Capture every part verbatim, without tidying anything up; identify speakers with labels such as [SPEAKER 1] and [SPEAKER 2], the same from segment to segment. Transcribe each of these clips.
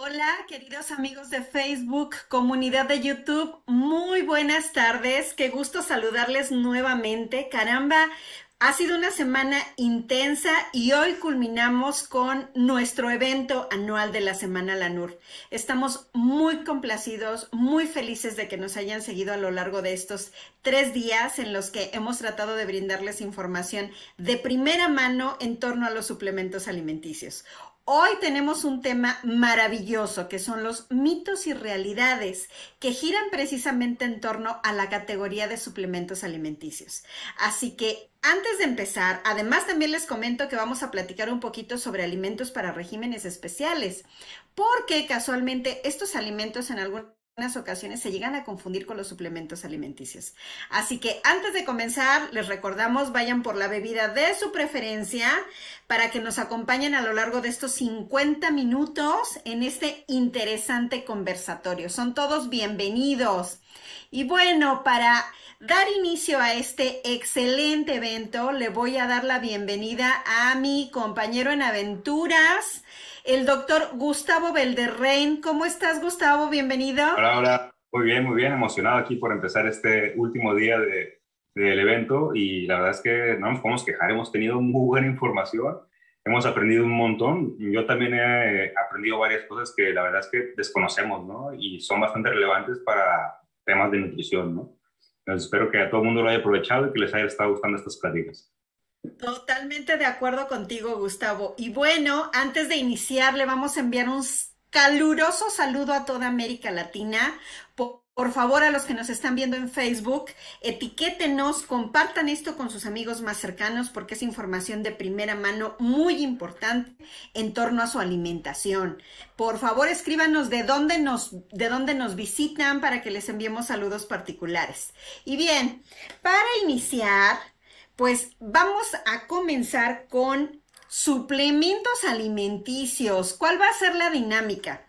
[SPEAKER 1] Hola, queridos amigos de Facebook, comunidad de YouTube, muy buenas tardes, qué gusto saludarles nuevamente. Caramba, ha sido una semana intensa y hoy culminamos con nuestro evento anual de la Semana LANUR. Estamos muy complacidos, muy felices de que nos hayan seguido a lo largo de estos tres días en los que hemos tratado de brindarles información de primera mano en torno a los suplementos alimenticios. Hoy tenemos un tema maravilloso que son los mitos y realidades que giran precisamente en torno a la categoría de suplementos alimenticios. Así que antes de empezar, además también les comento que vamos a platicar un poquito sobre alimentos para regímenes especiales, porque casualmente estos alimentos en algunos algunas ocasiones se llegan a confundir con los suplementos alimenticios. Así que antes de comenzar, les recordamos, vayan por la bebida de su preferencia para que nos acompañen a lo largo de estos cincuenta minutos en este interesante conversatorio. Son todos bienvenidos. Y bueno, para dar inicio a este excelente evento, le voy a dar la bienvenida a mi compañero en aventuras, el doctor Gustavo Belderrain. ¿Cómo estás, Gustavo? Bienvenido.
[SPEAKER 2] Hola, hola. Muy bien, muy bien. Emocionado aquí por empezar este último día de, del evento y la verdad es que no nos podemos quejar. Hemos tenido muy buena información, hemos aprendido un montón. Yo también he aprendido varias cosas que la verdad es que desconocemos, ¿no? Y son bastante relevantes para temas de nutrición, ¿no? Entonces espero que a todo el mundo lo haya aprovechado y que les haya estado gustando estas pláticas.
[SPEAKER 1] Totalmente de acuerdo contigo, Gustavo. Y bueno, antes de iniciar, le vamos a enviar un caluroso saludo a toda América Latina. Por, por favor, a los que nos están viendo en Facebook, etiquétenos, compartan esto con sus amigos más cercanos porque es información de primera mano muy importante en torno a su alimentación. Por favor, escríbanos de dónde nos, de dónde nos visitan para que les enviemos saludos particulares. Y bien, para iniciar, pues vamos a comenzar con suplementos alimenticios. ¿Cuál va a ser la dinámica?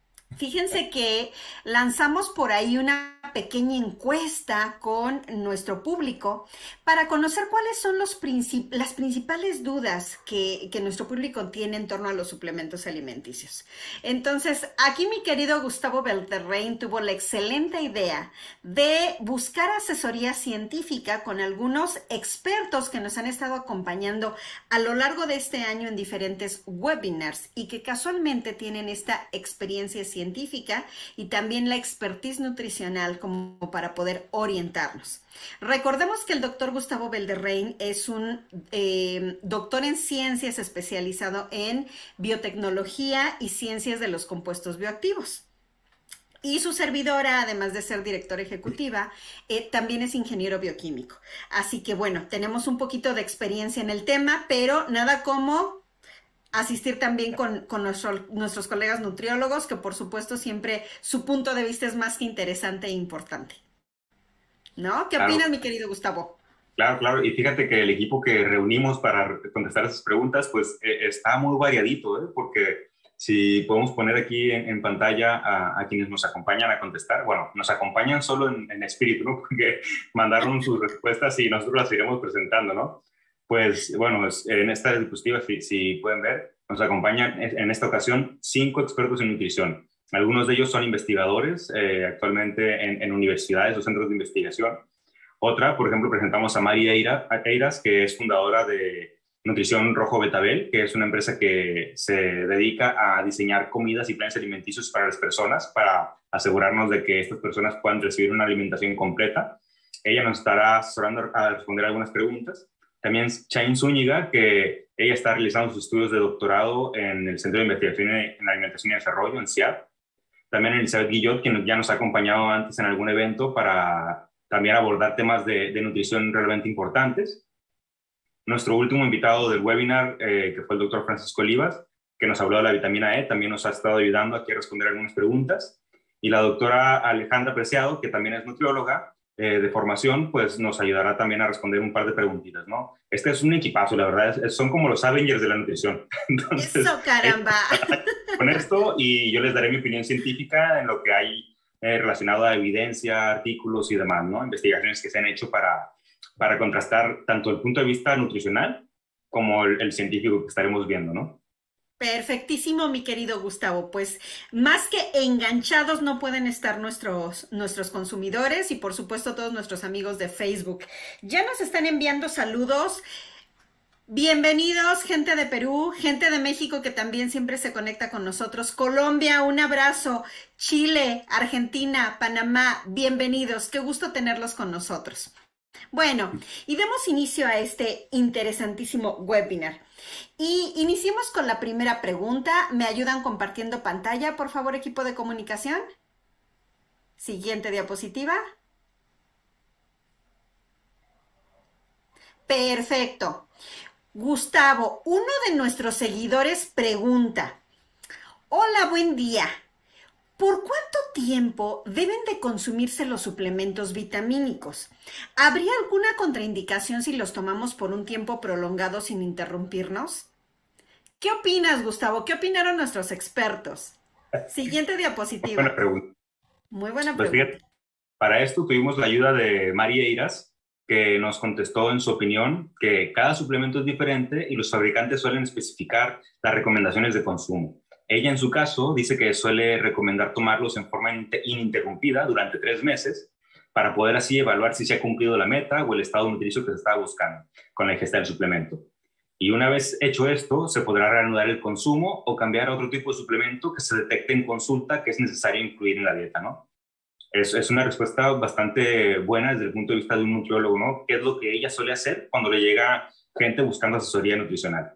[SPEAKER 1] Fíjense que lanzamos por ahí una pequeña encuesta con nuestro público para conocer cuáles son los princip las principales dudas que, que nuestro público tiene en torno a los suplementos alimenticios. Entonces, aquí mi querido Gustavo Belderrain tuvo la excelente idea de buscar asesoría científica con algunos expertos que nos han estado acompañando a lo largo de este año en diferentes webinars y que casualmente tienen esta experiencia científica científica y también la expertise nutricional como para poder orientarnos. Recordemos que el doctor Gustavo Belderrain es un eh, doctor en ciencias especializado en biotecnología y ciencias de los compuestos bioactivos. Y su servidora, además de ser directora ejecutiva, eh, también es ingeniero bioquímico. Así que bueno, tenemos un poquito de experiencia en el tema, pero nada como asistir también con, con nuestro, nuestros colegas nutriólogos, que por supuesto siempre su punto de vista es más que interesante e importante. ¿No? ¿Qué
[SPEAKER 2] Claro,
[SPEAKER 1] opinas, mi querido Gustavo?
[SPEAKER 2] claro, claro. Y fíjate que el equipo que reunimos para contestar esas preguntas, pues eh, está muy variadito, ¿eh? Porque si podemos poner aquí en, en pantalla a, a quienes nos acompañan a contestar, bueno, nos acompañan solo en, en espíritu, ¿no? Porque mandaron sus respuestas y nosotros las iremos presentando, ¿no? Pues bueno, en esta diapositiva, si, si pueden ver, nos acompañan en esta ocasión cinco expertos en nutrición. Algunos de ellos son investigadores eh, actualmente en, en universidades o centros de investigación. Otra, por ejemplo, presentamos a María Eiras, que es fundadora de Nutrición Rojo Betabel, que es una empresa que se dedica a diseñar comidas y planes alimenticios para las personas, para asegurarnos de que estas personas puedan recibir una alimentación completa. Ella nos estará asesorando a responder algunas preguntas. También Chain Zúñiga, que ella está realizando sus estudios de doctorado en el Centro de Investigación en Alimentación y Desarrollo, en C I A D. También Elizabeth Guillot, quien ya nos ha acompañado antes en algún evento para también abordar temas de, de nutrición realmente importantes. Nuestro último invitado del webinar, eh, que fue el doctor Francisco Olivas, que nos habló de la vitamina E, también nos ha estado ayudando aquí a responder algunas preguntas. Y la doctora Alejandra Preciado, que también es nutrióloga eh, de formación, pues nos ayudará también a responder un par de preguntitas, ¿no? Este es un equipazo, la verdad, es, es, son como los Avengers de la nutrición. Entonces,
[SPEAKER 1] Eso, caramba.
[SPEAKER 2] con esto y yo les daré mi opinión científica en lo que hay eh, relacionado a evidencia, artículos y demás, ¿no? Investigaciones que se han hecho para, para contrastar tanto el punto de vista nutricional como el, el científico que estaremos viendo, ¿no?
[SPEAKER 1] Perfectísimo, mi querido Gustavo. Pues más que enganchados no pueden estar nuestros, nuestros consumidores y por supuesto todos nuestros amigos de Facebook. Ya nos están enviando saludos. Bienvenidos, gente de Perú, gente de México que también siempre se conecta con nosotros. Colombia, un abrazo. Chile, Argentina, Panamá, bienvenidos. Qué gusto tenerlos con nosotros. Bueno, y demos inicio a este interesantísimo webinar. Y iniciemos con la primera pregunta. ¿Me ayudan compartiendo pantalla, por favor, equipo de comunicación? Siguiente diapositiva. Perfecto. Gustavo, uno de nuestros seguidores pregunta: hola, buen día. ¿Por cuánto tiempo deben de consumirse los suplementos vitamínicos? ¿Habría alguna contraindicación si los tomamos por un tiempo prolongado sin interrumpirnos? ¿Qué opinas, Gustavo? ¿Qué opinaron nuestros expertos? Siguiente diapositiva.
[SPEAKER 2] Buena pregunta.
[SPEAKER 1] Muy buena
[SPEAKER 2] pues
[SPEAKER 1] pregunta.
[SPEAKER 2] Fíjate, para esto tuvimos la ayuda de Mari Eiras, que nos contestó en su opinión que cada suplemento es diferente y los fabricantes suelen especificar las recomendaciones de consumo. Ella, en su caso, dice que suele recomendar tomarlos en forma ininterrumpida durante tres meses para poder así evaluar si se ha cumplido la meta o el estado nutricio que se estaba buscando con la ingesta del suplemento. Y una vez hecho esto, se podrá reanudar el consumo o cambiar a otro tipo de suplemento que se detecte en consulta que es necesario incluir en la dieta, ¿no? Es, es una respuesta bastante buena desde el punto de vista de un nutriólogo, ¿no? ¿Qué es lo que ella suele hacer cuando le llega gente buscando asesoría nutricional?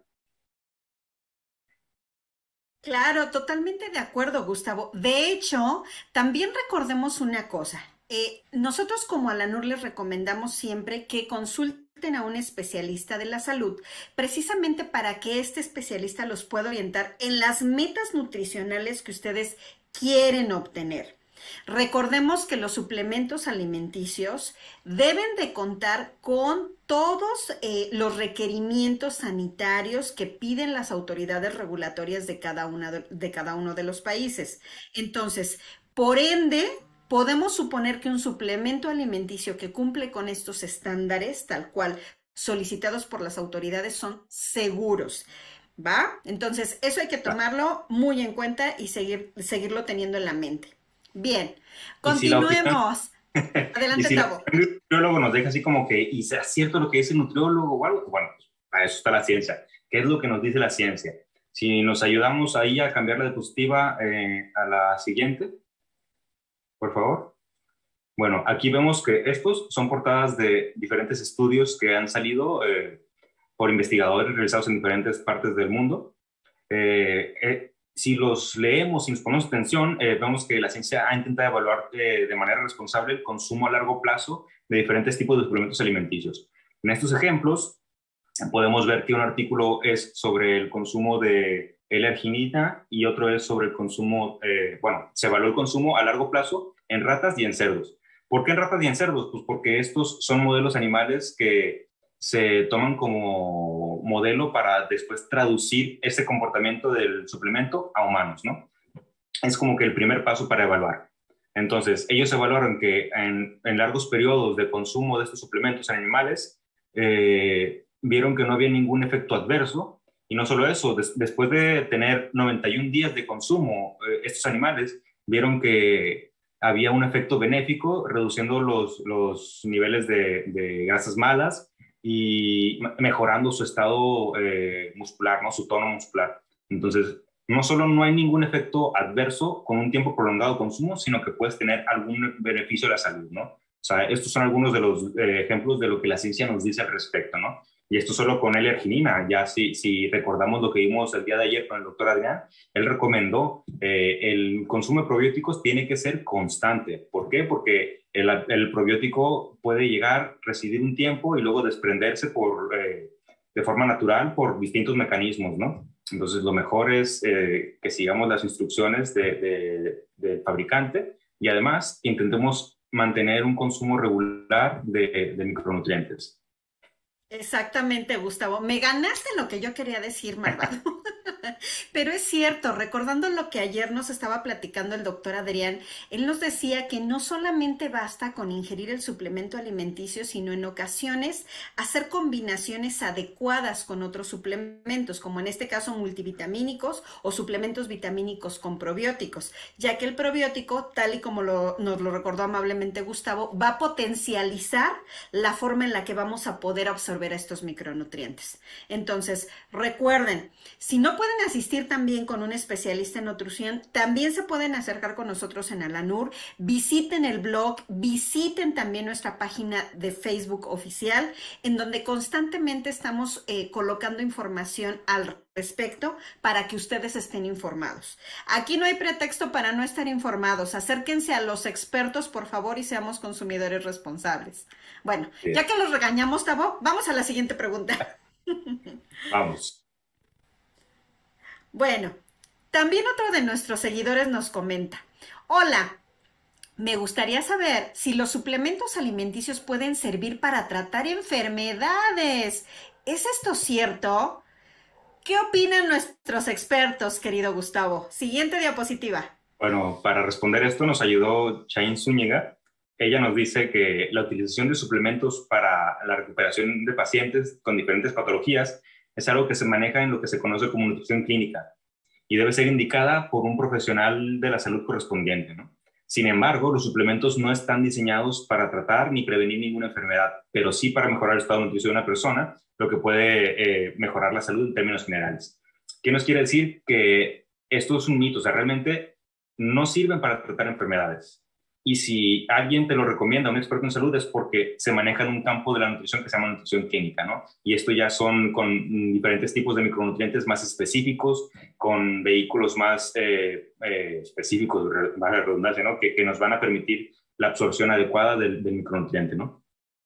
[SPEAKER 1] Claro, totalmente de acuerdo, Gustavo. De hecho, también recordemos una cosa. Eh, nosotros como Alanur les recomendamos siempre que consulten a un especialista de la salud, precisamente para que este especialista los pueda orientar en las metas nutricionales que ustedes quieren obtener. Recordemos que los suplementos alimenticios deben de contar con todos eh, los requerimientos sanitarios que piden las autoridades regulatorias de cada, una de, de cada uno de los países. Entonces, por ende, podemos suponer que un suplemento alimenticio que cumple con estos estándares, tal cual solicitados por las autoridades, son seguros. ¿Va? Entonces, eso hay que tomarlo muy en cuenta y seguir, seguirlo teniendo en la mente. Bien, continuemos.
[SPEAKER 2] Si
[SPEAKER 1] Adelante,
[SPEAKER 2] y si
[SPEAKER 1] Tavo.
[SPEAKER 2] el nutriólogo nos deja así como que, ¿y será cierto lo que dice el nutriólogo o algo? Bueno, pues para eso está la ciencia. ¿Qué es lo que nos dice la ciencia? Si nos ayudamos ahí a cambiar la diapositiva eh, a la siguiente, por favor. Bueno, aquí vemos que estos son portadas de diferentes estudios que han salido eh, por investigadores realizados en diferentes partes del mundo. Eh, eh, Si los leemos y nos ponemos atención, eh, vemos que la ciencia ha intentado evaluar eh, de manera responsable el consumo a largo plazo de diferentes tipos de suplementos alimenticios. En estos ejemplos, podemos ver que un artículo es sobre el consumo de L-arginina y otro es sobre el consumo, eh, bueno, se evaluó el consumo a largo plazo en ratas y en cerdos. ¿Por qué en ratas y en cerdos? Pues porque estos son modelos animales que se toman como modelo para después traducir ese comportamiento del suplemento a humanos, ¿no? Es como que el primer paso para evaluar. Entonces, ellos evaluaron que en, en largos periodos de consumo de estos suplementos en animales, eh, vieron que no había ningún efecto adverso, y no solo eso, des, después de tener noventa y un días de consumo, eh, estos animales vieron que había un efecto benéfico, reduciendo los, los niveles de, de grasas malas, y mejorando su estado eh, muscular, ¿no? Su tono muscular. Entonces, no solo no hay ningún efecto adverso con un tiempo prolongado de consumo, sino que puedes tener algún beneficio a la salud, ¿no? O sea, estos son algunos de los eh, ejemplos de lo que la ciencia nos dice al respecto, ¿no? Y esto solo con L-arginina. Ya si, si recordamos lo que vimos el día de ayer con el doctor Adrián, él recomendó eh, el consumo de probióticos tiene que ser constante. ¿Por qué? Porque el, el probiótico puede llegar, residir un tiempo y luego desprenderse por, eh, de forma natural por distintos mecanismos, ¿no? Entonces, lo mejor es eh, que sigamos las instrucciones del de, de fabricante y además intentemos mantener un consumo regular de, de micronutrientes.
[SPEAKER 1] Exactamente, Gustavo. Me ganaste lo que yo quería decir, malvado. Pero es cierto, recordando lo que ayer nos estaba platicando el doctor Adrián, él nos decía que no solamente basta con ingerir el suplemento alimenticio, sino en ocasiones hacer combinaciones adecuadas con otros suplementos, como en este caso multivitamínicos o suplementos vitamínicos con probióticos, ya que el probiótico, tal y como lo, nos lo recordó amablemente Gustavo, va a potencializar la forma en la que vamos a poder absorber a estos micronutrientes. Entonces, recuerden, si no pueden asistir también con un especialista en nutrición, también se pueden acercar con nosotros en Alanur, visiten el blog, visiten también nuestra página de Facebook oficial, en donde constantemente estamos eh, colocando información al respecto para que ustedes estén informados. Aquí no hay pretexto para no estar informados. Acérquense a los expertos, por favor, y seamos consumidores responsables. Bueno,
[SPEAKER 2] Sí.
[SPEAKER 1] ya que los regañamos, Tabo, vamos a la siguiente pregunta.
[SPEAKER 2] Vamos.
[SPEAKER 1] Bueno, también otro de nuestros seguidores nos comenta: hola, me gustaría saber si los suplementos alimenticios pueden servir para tratar enfermedades. ¿Es esto cierto? ¿Qué opinan nuestros expertos, querido Gustavo? Siguiente diapositiva.
[SPEAKER 2] Bueno, para responder esto nos ayudó Chain Zúñiga. Ella nos dice que la utilización de suplementos para la recuperación de pacientes con diferentes patologías es algo que se maneja en lo que se conoce como nutrición clínica y debe ser indicada por un profesional de la salud correspondiente, ¿no? Sin embargo, los suplementos no están diseñados para tratar ni prevenir ninguna enfermedad, pero sí para mejorar el estado de nutrición de una persona, lo que puede eh, mejorar la salud en términos generales. ¿Qué nos quiere decir? Que esto es un mito, o sea, realmente no sirven para tratar enfermedades. Y si alguien te lo recomienda, un experto en salud, es porque se maneja en un campo de la nutrición que se llama nutrición clínica, ¿no? Y esto ya son con diferentes tipos de micronutrientes más específicos, con vehículos más eh, eh, específicos, valga la redundancia, ¿no? Que, que nos van a permitir la absorción adecuada del, del micronutriente, ¿no?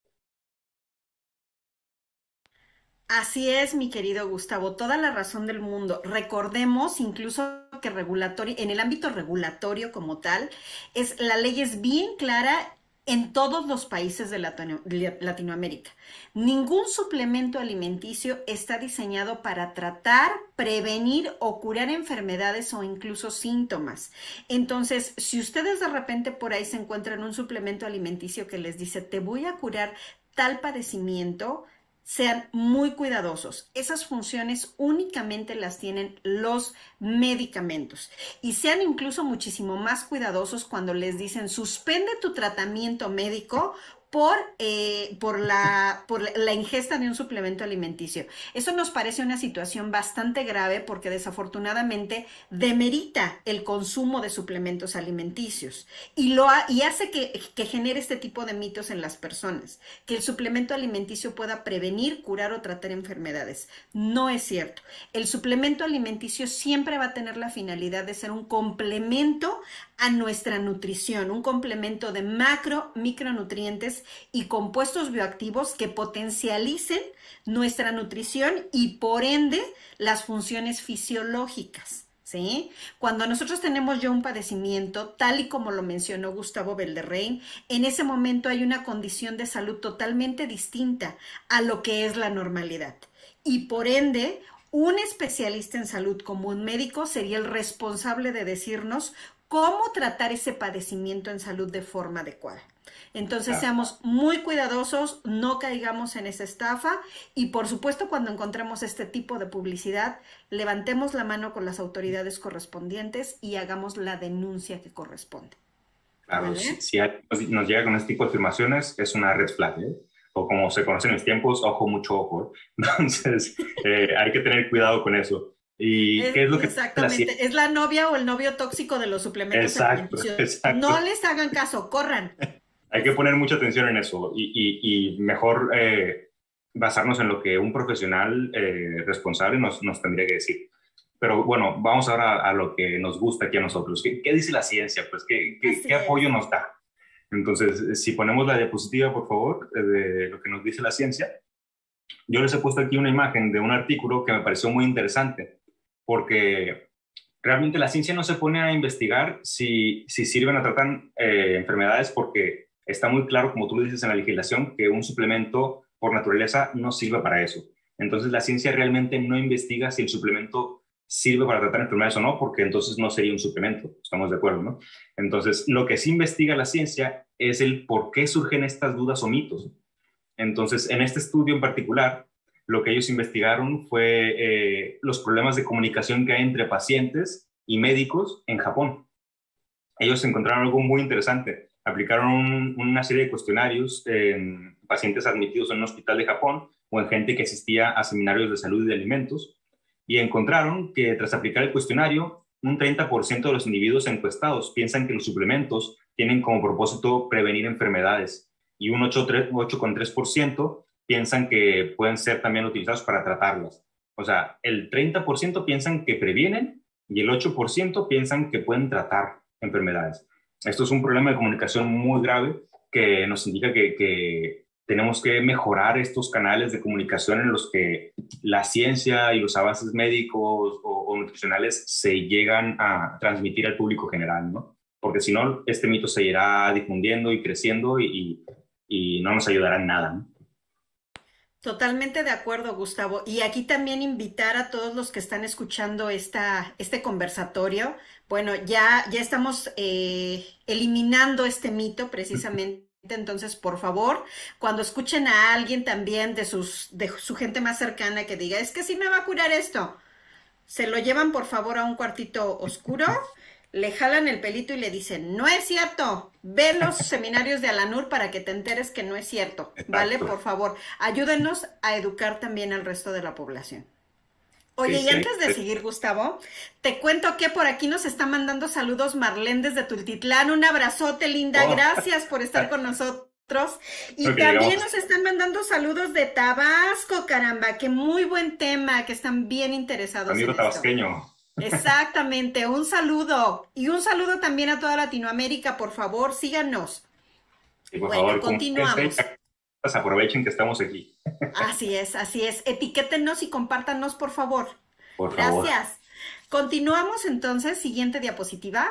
[SPEAKER 1] Así es, mi querido Gustavo, toda la razón del mundo. Recordemos incluso que regulatorio, en el ámbito regulatorio como tal, es, la ley es bien clara en todos los países de Latino, Latinoamérica. Ningún suplemento alimenticio está diseñado para tratar, prevenir o curar enfermedades o incluso síntomas. Entonces, si ustedes de repente por ahí se encuentran un suplemento alimenticio que les dice, te voy a curar tal padecimiento, sean muy cuidadosos. Esas funciones únicamente las tienen los medicamentos. Y sean incluso muchísimo más cuidadosos cuando les dicen suspende tu tratamiento médico por, eh, por, la, por la ingesta de un suplemento alimenticio. Eso nos parece una situación bastante grave porque desafortunadamente demerita el consumo de suplementos alimenticios y, lo ha, y hace que, que genere este tipo de mitos en las personas, que el suplemento alimenticio pueda prevenir, curar o tratar enfermedades. No es cierto. El suplemento alimenticio siempre va a tener la finalidad de ser un complemento a nuestra nutrición, un complemento de macro, micronutrientes y compuestos bioactivos que potencialicen nuestra nutrición y por ende las funciones fisiológicas, ¿sí? Cuando nosotros tenemos ya un padecimiento, tal y como lo mencionó Gustavo Belderrain, en ese momento hay una condición de salud totalmente distinta a lo que es la normalidad. Y por ende, un especialista en salud como un médico sería el responsable de decirnos cómo tratar ese padecimiento en salud de forma adecuada. Entonces, claro, seamos muy cuidadosos, no caigamos en esa estafa y, por supuesto, cuando encontremos este tipo de publicidad, levantemos la mano con las autoridades correspondientes y hagamos la denuncia que corresponde.
[SPEAKER 2] Claro, ¿vale? si, si nos llega con este tipo de afirmaciones, es una red flag, ¿eh? O como se conoce en los tiempos, ojo, mucho ojo. Entonces, eh, hay que tener cuidado con eso. ¿Y
[SPEAKER 1] es,
[SPEAKER 2] qué es lo que
[SPEAKER 1] exactamente, la... es la novia o el novio tóxico de los suplementos
[SPEAKER 2] exacto,
[SPEAKER 1] alimenticios.
[SPEAKER 2] Exacto.
[SPEAKER 1] No les hagan caso, corran.
[SPEAKER 2] Hay que poner mucha atención en eso y, y, y mejor eh, basarnos en lo que un profesional eh, responsable nos, nos tendría que decir. Pero bueno, vamos ahora a lo que nos gusta aquí a nosotros. ¿Qué, qué dice la ciencia? Pues, ¿qué, qué, qué apoyo nos da? Entonces, si ponemos la diapositiva, por favor, de lo que nos dice la ciencia. Yo les he puesto aquí una imagen de un artículo que me pareció muy interesante, porque realmente la ciencia no se pone a investigar si, si sirven o tratan eh, enfermedades, porque está muy claro, como tú lo dices en la legislación, que un suplemento por naturaleza no sirve para eso. Entonces, la ciencia realmente no investiga si el suplemento sirve para tratar enfermedades o no, porque entonces no sería un suplemento, estamos de acuerdo, ¿no? Entonces, lo que sí investiga la ciencia es el por qué surgen estas dudas o mitos. Entonces, en este estudio en particular, lo que ellos investigaron fue eh, los problemas de comunicación que hay entre pacientes y médicos en Japón. Ellos encontraron algo muy interesante. Aplicaron un, una serie de cuestionarios en pacientes admitidos en un hospital de Japón o en gente que asistía a seminarios de salud y de alimentos, y encontraron que tras aplicar el cuestionario, un treinta por ciento de los individuos encuestados piensan que los suplementos tienen como propósito prevenir enfermedades, y un ocho coma tres por ciento piensan que pueden ser también utilizados para tratarlas. O sea, el treinta por ciento piensan que previenen y el ocho por ciento piensan que pueden tratar enfermedades. Esto es un problema de comunicación muy grave que nos indica que, que tenemos que mejorar estos canales de comunicación en los que la ciencia y los avances médicos o, o nutricionales se llegan a transmitir al público general, ¿no? Porque si no, este mito se irá difundiendo y creciendo y, y no nos ayudará en nada, ¿no?
[SPEAKER 1] Totalmente de acuerdo, Gustavo. Y aquí también invitar a todos los que están escuchando esta, este conversatorio. Bueno, ya, ya estamos eh, eliminando este mito precisamente. Entonces, por favor, cuando escuchen a alguien también de, sus, de su gente más cercana que diga, es que sí me va a curar esto, se lo llevan por favor a un cuartito oscuro, le jalan el pelito y le dicen, no es cierto, ve los seminarios de Alanur para que te enteres que no es cierto, ¿vale?
[SPEAKER 2] Exacto.
[SPEAKER 1] Por favor, ayúdenos a educar también al resto de la población. Oye,
[SPEAKER 2] Sí,
[SPEAKER 1] y
[SPEAKER 2] sí.
[SPEAKER 1] antes de seguir, Gustavo, te cuento que por aquí nos está mandando saludos Marlene desde Tultitlán. Un abrazote, linda.
[SPEAKER 2] Oh.
[SPEAKER 1] Gracias por estar con nosotros. Y
[SPEAKER 2] Okay,
[SPEAKER 1] también
[SPEAKER 2] llegamos.
[SPEAKER 1] nos están mandando saludos de Tabasco, caramba. Qué muy buen tema, que están bien interesados
[SPEAKER 2] Amigo
[SPEAKER 1] en esto.
[SPEAKER 2] tabasqueño.
[SPEAKER 1] Exactamente, un saludo. Y un saludo también a toda Latinoamérica, por favor, síganos.
[SPEAKER 2] Y por
[SPEAKER 1] Bueno,
[SPEAKER 2] favor,
[SPEAKER 1] continuamos.
[SPEAKER 2] pues aprovechen que estamos aquí.
[SPEAKER 1] Así es, así es. Etiquétenos y compártanos, por favor.
[SPEAKER 2] Por favor.
[SPEAKER 1] Gracias. Continuamos entonces, siguiente diapositiva.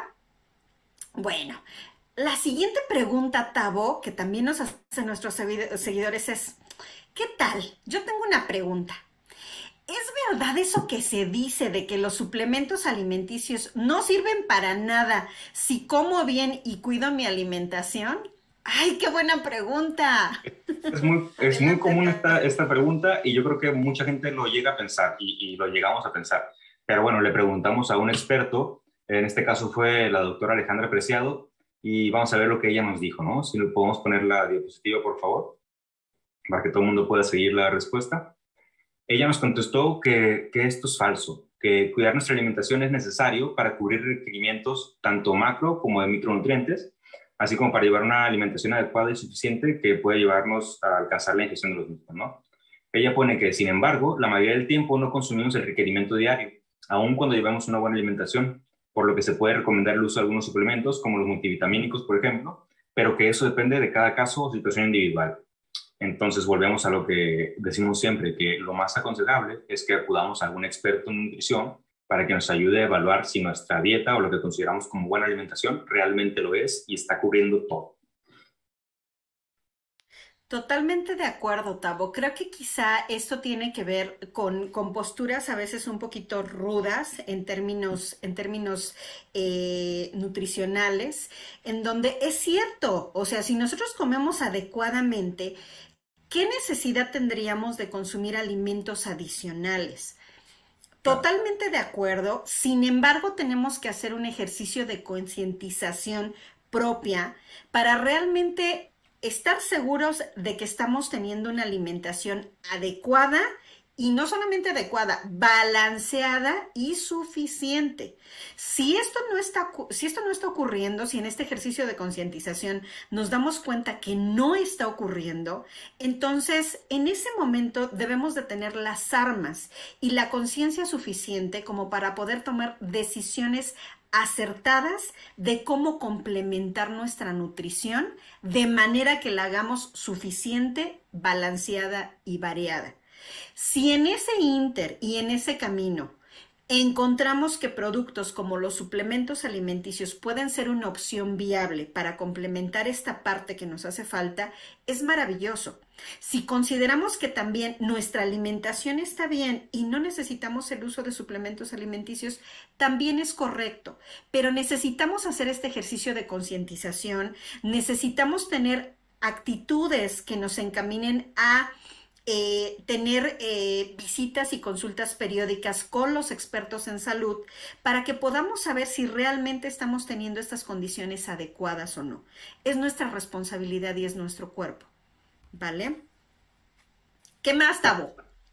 [SPEAKER 1] Bueno, la siguiente pregunta, Tavo, que también nos hacen nuestros seguidores es, ¿qué tal? Yo tengo una pregunta. ¿Es verdad eso que se dice de que los suplementos alimenticios no sirven para nada si como bien y cuido mi alimentación? ¡Ay, qué buena pregunta!
[SPEAKER 2] Es muy, es muy común esta, esta pregunta y yo creo que mucha gente lo llega a pensar y, y lo llegamos a pensar. Pero bueno, le preguntamos a un experto, en este caso fue la doctora Alejandra Preciado, y vamos a ver lo que ella nos dijo, ¿no? Si le podemos poner la diapositiva, por favor, para que todo el mundo pueda seguir la respuesta. Ella nos contestó que, que esto es falso, que cuidar nuestra alimentación es necesario para cubrir requerimientos tanto macro como de micronutrientes, así como para llevar una alimentación adecuada y suficiente que puede llevarnos a alcanzar la ingestión de los mismos, ¿no? Ella pone que, sin embargo, la mayoría del tiempo no consumimos el requerimiento diario, aun cuando llevamos una buena alimentación, por lo que se puede recomendar el uso de algunos suplementos, como los multivitamínicos, por ejemplo, pero que eso depende de cada caso o situación individual. Entonces, volvemos a lo que decimos siempre, que lo más aconsejable es que acudamos a algún experto en nutrición para que nos ayude a evaluar si nuestra dieta o lo que consideramos como buena alimentación realmente lo es y está cubriendo todo.
[SPEAKER 1] Totalmente de acuerdo, Tavo. Creo que quizá esto tiene que ver con, con posturas a veces un poquito rudas en términos, en términos eh, nutricionales, en donde es cierto, o sea, si nosotros comemos adecuadamente, ¿qué necesidad tendríamos de consumir alimentos adicionales? Totalmente de acuerdo. Sin embargo, tenemos que hacer un ejercicio de concientización propia para realmente estar seguros de que estamos teniendo una alimentación adecuada y no solamente adecuada, balanceada y suficiente. Si esto no está, si esto no está ocurriendo, si en este ejercicio de concientización nos damos cuenta que no está ocurriendo, entonces en ese momento debemos de tener las armas y la conciencia suficiente como para poder tomar decisiones acertadas de cómo complementar nuestra nutrición de manera que la hagamos suficiente, balanceada y variada. Si en ese inter y en ese camino encontramos que productos como los suplementos alimenticios pueden ser una opción viable para complementar esta parte que nos hace falta, es maravilloso. Si consideramos que también nuestra alimentación está bien y no necesitamos el uso de suplementos alimenticios, también es correcto, pero necesitamos hacer este ejercicio de concientización, necesitamos tener actitudes que nos encaminen a Eh, tener eh, visitas y consultas periódicas con los expertos en salud para que podamos saber si realmente estamos teniendo estas condiciones adecuadas o no. Es nuestra responsabilidad y es nuestro cuerpo, ¿vale? ¿Qué más, Tabo?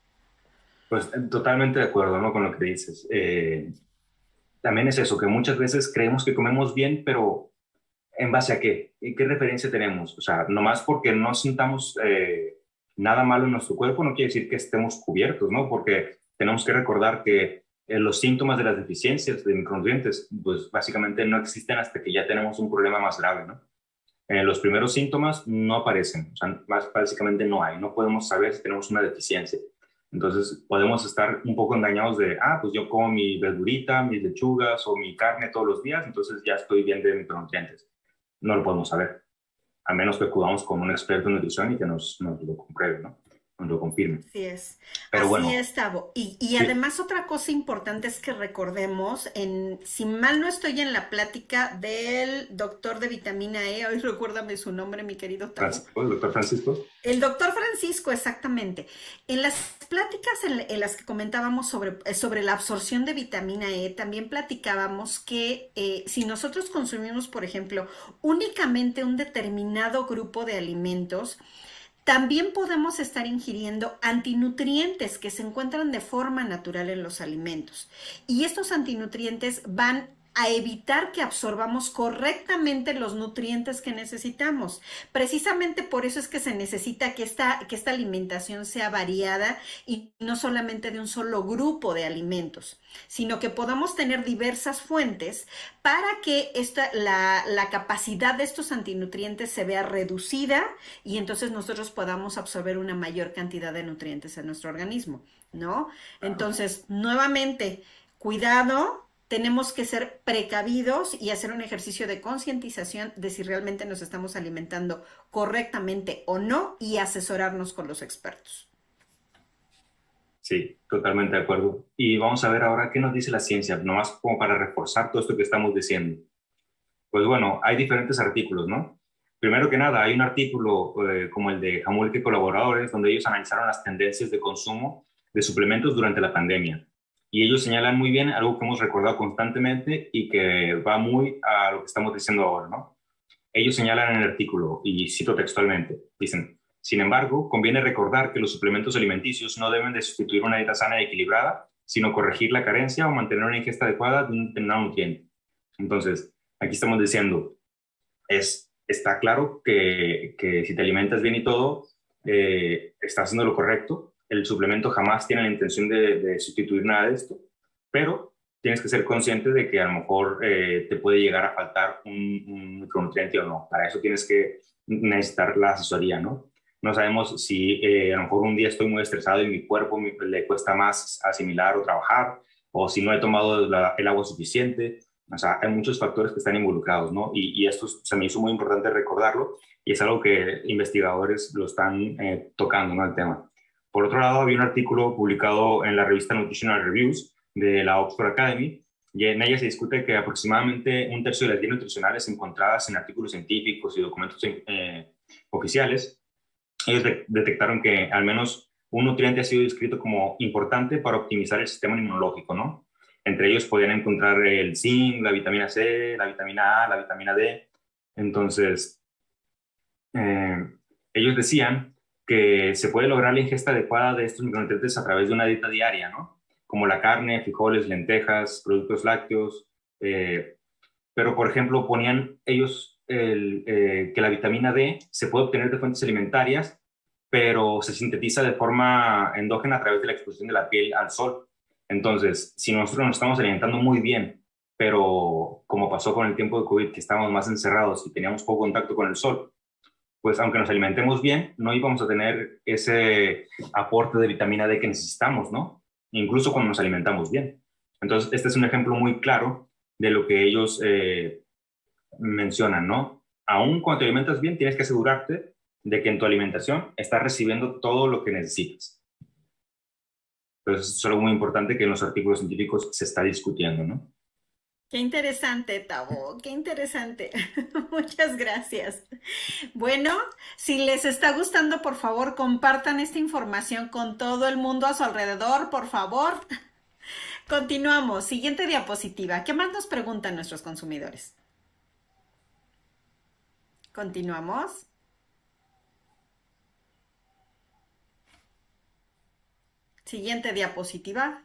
[SPEAKER 2] Pues totalmente de acuerdo, ¿no? Con lo que dices. Eh, también es eso, que muchas veces creemos que comemos bien, pero ¿en base a qué? ¿Y qué referencia tenemos? O sea, nomás porque no sintamos eh, nada malo en nuestro cuerpo no quiere decir que estemos cubiertos, ¿no? Porque tenemos que recordar que eh, los síntomas de las deficiencias de micronutrientes, pues básicamente no existen hasta que ya tenemos un problema más grave, ¿no? Eh, los primeros síntomas no aparecen, o sea, más, básicamente no hay, no podemos saber si tenemos una deficiencia. Entonces podemos estar un poco engañados de, ah, pues yo como mi verdurita, mis lechugas o mi carne todos los días, entonces ya estoy bien de micronutrientes. No lo podemos saber, a menos que acudamos con un experto en nutrición y que nos, nos lo compruebe, ¿no? Nos lo confirme.
[SPEAKER 1] Así es,
[SPEAKER 2] Pero
[SPEAKER 1] así
[SPEAKER 2] bueno,
[SPEAKER 1] es, Tavo. Y, y
[SPEAKER 2] sí,
[SPEAKER 1] además otra cosa importante es que recordemos, en, si mal no estoy en la plática del doctor de vitamina E, hoy recuérdame su nombre, mi querido Tavo.
[SPEAKER 2] Francisco, el doctor Francisco.
[SPEAKER 1] El doctor Francisco, exactamente. En las pláticas en, en las que comentábamos sobre, sobre la absorción de vitamina E, también platicábamos que eh, si nosotros consumimos, por ejemplo, únicamente un determinado grupo de alimentos, también podemos estar ingiriendo antinutrientes que se encuentran de forma natural en los alimentos. Y estos antinutrientes van a evitar que absorbamos correctamente los nutrientes que necesitamos. Precisamente por eso es que se necesita que esta, que esta alimentación sea variada y no solamente de un solo grupo de alimentos, sino que podamos tener diversas fuentes para que esta, la, la capacidad de estos antinutrientes se vea reducida y entonces nosotros podamos absorber una mayor cantidad de nutrientes en nuestro organismo, ¿no? Entonces, nuevamente, cuidado. Tenemos que ser precavidos y hacer un ejercicio de concientización de si realmente nos estamos alimentando correctamente o no y asesorarnos con los expertos.
[SPEAKER 2] Sí, totalmente de acuerdo. Y vamos a ver ahora qué nos dice la ciencia, nomás como para reforzar todo esto que estamos diciendo. Pues bueno, hay diferentes artículos, ¿no? Primero que nada, hay un artículo eh, como el de Jamulke y colaboradores, donde ellos analizaron las tendencias de consumo de suplementos durante la pandemia. Y ellos señalan muy bien algo que hemos recordado constantemente y que va muy a lo que estamos diciendo ahora, ¿no? Ellos señalan en el artículo, y cito textualmente, dicen, sin embargo, conviene recordar que los suplementos alimenticios no deben de sustituir una dieta sana y equilibrada, sino corregir la carencia o mantener una ingesta adecuada de un determinado nutriente. Entonces, aquí estamos diciendo, es, está claro que, que si te alimentas bien y todo, eh, estás haciendo lo correcto. El suplemento jamás tiene la intención de, de sustituir nada de esto, pero tienes que ser consciente de que a lo mejor eh, te puede llegar a faltar un, un micronutriente o no. Para eso tienes que necesitar la asesoría, ¿no? No sabemos si eh, a lo mejor un día estoy muy estresado y mi cuerpo me, le cuesta más asimilar o trabajar, o si no he tomado la, el agua suficiente. O sea, hay muchos factores que están involucrados, ¿no? Y, y esto se me hizo muy importante recordarlo y es algo que investigadores lo están eh, tocando, ¿no? El tema. Por otro lado, había un artículo publicado en la revista Nutritional Reviews de la Oxford Academy y en ella se discute que aproximadamente un tercio de las guías nutricionales encontradas en artículos científicos y documentos eh, oficiales, ellos de detectaron que al menos un nutriente ha sido descrito como importante para optimizar el sistema inmunológico, ¿no? Entre ellos podían encontrar el zinc, la vitamina C, la vitamina A, la vitamina D. Entonces, eh, ellos decían que se puede lograr la ingesta adecuada de estos micronutrientes a través de una dieta diaria, ¿no? Como la carne, frijoles, lentejas, productos lácteos. Eh, pero, por ejemplo, ponían ellos el, eh, que la vitamina D se puede obtener de fuentes alimentarias, pero se sintetiza de forma endógena a través de la exposición de la piel al sol. Entonces, si nosotros nos estamos alimentando muy bien, pero como pasó con el tiempo de COVID, que estábamos más encerrados y teníamos poco contacto con el sol, pues aunque nos alimentemos bien, no íbamos a tener ese aporte de vitamina D que necesitamos, ¿no? Incluso cuando nos alimentamos bien. Entonces, este es un ejemplo muy claro de lo que ellos eh, mencionan, ¿no? Aún cuando te alimentas bien, tienes que asegurarte de que en tu alimentación estás recibiendo todo lo que necesitas. Entonces, es algo muy importante que en los artículos científicos se está discutiendo, ¿no?
[SPEAKER 1] Qué interesante, Tavo, qué interesante. Muchas gracias. Bueno, si les está gustando, por favor, compartan esta información con todo el mundo a su alrededor, por favor. Continuamos. Siguiente diapositiva. ¿Qué más nos preguntan nuestros consumidores? Continuamos. Siguiente diapositiva.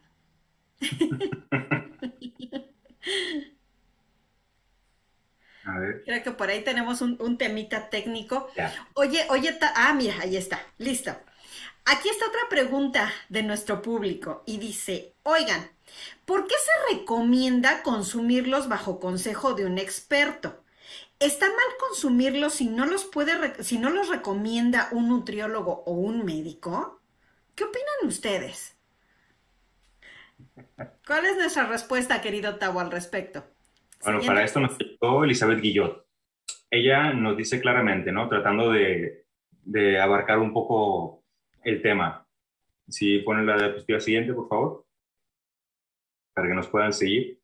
[SPEAKER 2] A ver,
[SPEAKER 1] Creo que por ahí tenemos un, un temita técnico.
[SPEAKER 2] ya.
[SPEAKER 1] Oye, oye, ta- ah, mira, ahí está, listo. Aquí está otra pregunta de nuestro público y dice, oigan, ¿por qué se recomienda consumirlos bajo consejo de un experto? ¿Está mal consumirlos si no los puede, re- si no los recomienda un nutriólogo o un médico? ¿Qué opinan ustedes? ¿Cuál es nuestra respuesta, querido Tavo, al respecto?
[SPEAKER 2] Bueno,
[SPEAKER 1] Siguiente.
[SPEAKER 2] para esto nos ayudó Elizabeth Guillot. Ella nos dice claramente, ¿no? Tratando de, de abarcar un poco el tema. Si ponen la diapositiva siguiente, por favor, para que nos puedan seguir.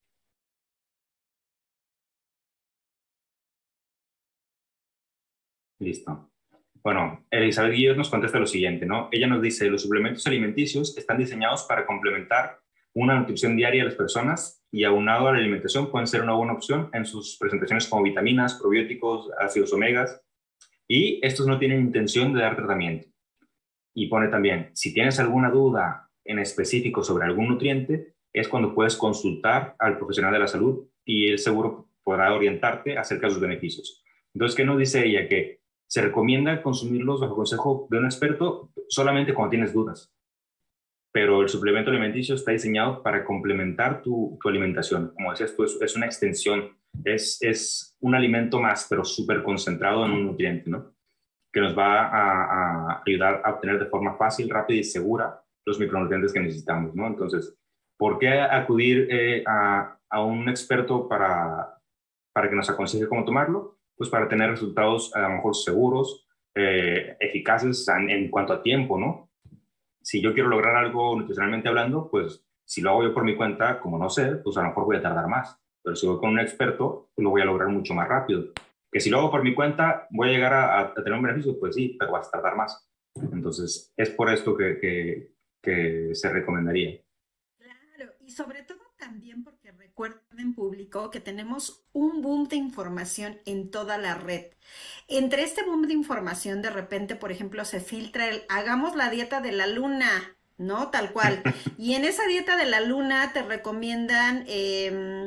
[SPEAKER 2] Listo. Bueno, Elizabeth Guillot nos contesta lo siguiente, ¿no? Ella nos dice, los suplementos alimenticios están diseñados para complementar una nutrición diaria a las personas y aunado a la alimentación pueden ser una buena opción en sus presentaciones como vitaminas, probióticos, ácidos omegas, y estos no tienen intención de dar tratamiento. Y pone también, si tienes alguna duda en específico sobre algún nutriente, es cuando puedes consultar al profesional de la salud y él seguro podrá orientarte acerca de sus beneficios. Entonces, ¿qué nos dice ella? Que se recomienda consumirlos bajo consejo de un experto solamente cuando tienes dudas, pero el suplemento alimenticio está diseñado para complementar tu, tu alimentación. Como decías tú, es, es una extensión, es, es un alimento más, pero súper concentrado en un nutriente, ¿no? Que nos va a, a, ayudar a obtener de forma fácil, rápida y segura los micronutrientes que necesitamos, ¿no? Entonces, ¿por qué acudir eh, a, a, un experto para, para que nos aconseje cómo tomarlo? Pues para tener resultados a lo mejor seguros, eh, eficaces en, en cuanto a tiempo, ¿no? Si yo quiero lograr algo nutricionalmente hablando, pues si lo hago yo por mi cuenta, como no sé, pues a lo mejor voy a tardar más. Pero si voy con un experto, pues lo voy a lograr mucho más rápido. Que si lo hago por mi cuenta, voy a llegar a, a tener un beneficio, pues sí, pero va a tardar más. Entonces, es por esto que, que, que se recomendaría.
[SPEAKER 1] Claro, y sobre todo también porque recuerden público que tenemos un boom de información en toda la red. Entre este boom de información, de repente, por ejemplo, se filtra el hagamos la dieta de la luna, ¿no? Tal cual. Y en esa dieta de la luna te recomiendan eh,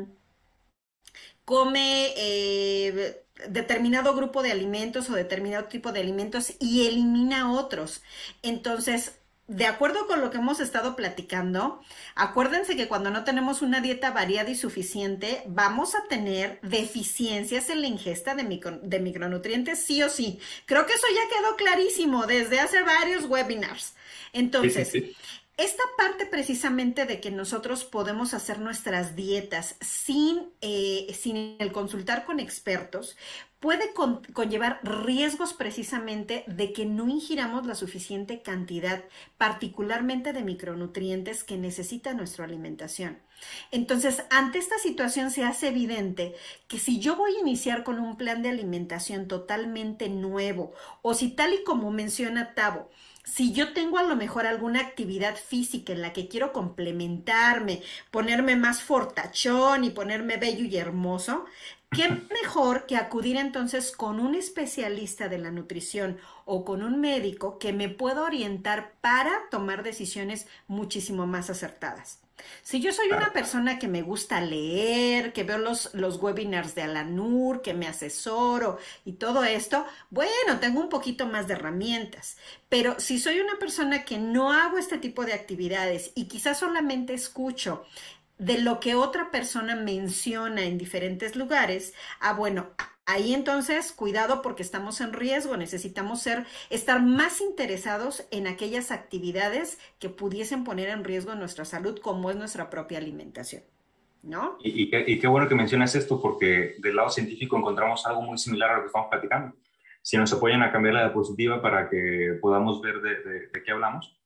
[SPEAKER 1] come eh, determinado grupo de alimentos o determinado tipo de alimentos y elimina otros. Entonces, de acuerdo con lo que hemos estado platicando, acuérdense que cuando no tenemos una dieta variada y suficiente, vamos a tener deficiencias en la ingesta de, micro, de micronutrientes sí o sí. Creo que eso ya quedó clarísimo desde hace varios webinars. Entonces,
[SPEAKER 2] Sí, sí, sí.
[SPEAKER 1] esta parte precisamente de que nosotros podemos hacer nuestras dietas sin, eh, sin el consultar con expertos puede con, conllevar riesgos precisamente de que no ingiramos la suficiente cantidad, particularmente de micronutrientes que necesita nuestra alimentación. Entonces, ante esta situación se hace evidente que si yo voy a iniciar con un plan de alimentación totalmente nuevo, o si tal y como menciona Tavo, si yo tengo a lo mejor alguna actividad física en la que quiero complementarme, ponerme más fortachón y ponerme bello y hermoso, ¿qué mejor que acudir entonces con un especialista de la nutrición o con un médico que me pueda orientar para tomar decisiones muchísimo más acertadas? Si yo soy una
[SPEAKER 2] Claro.
[SPEAKER 1] persona que me gusta leer, que veo los, los webinars de Alanur, que me asesoro y todo esto, bueno, tengo un poquito más de herramientas. Pero si soy una persona que no hago este tipo de actividades y quizás solamente escucho de lo que otra persona menciona en diferentes lugares, ah, bueno, Ahí entonces, cuidado porque estamos en riesgo, necesitamos ser, estar más interesados en aquellas actividades que pudiesen poner en riesgo nuestra salud, como es nuestra propia alimentación, ¿no?
[SPEAKER 2] Y, y, qué, y qué bueno que mencionas esto, porque del lado científico encontramos algo muy similar a lo que estamos platicando. Si nos apoyan a cambiar la diapositiva para que podamos ver de, de, de qué hablamos.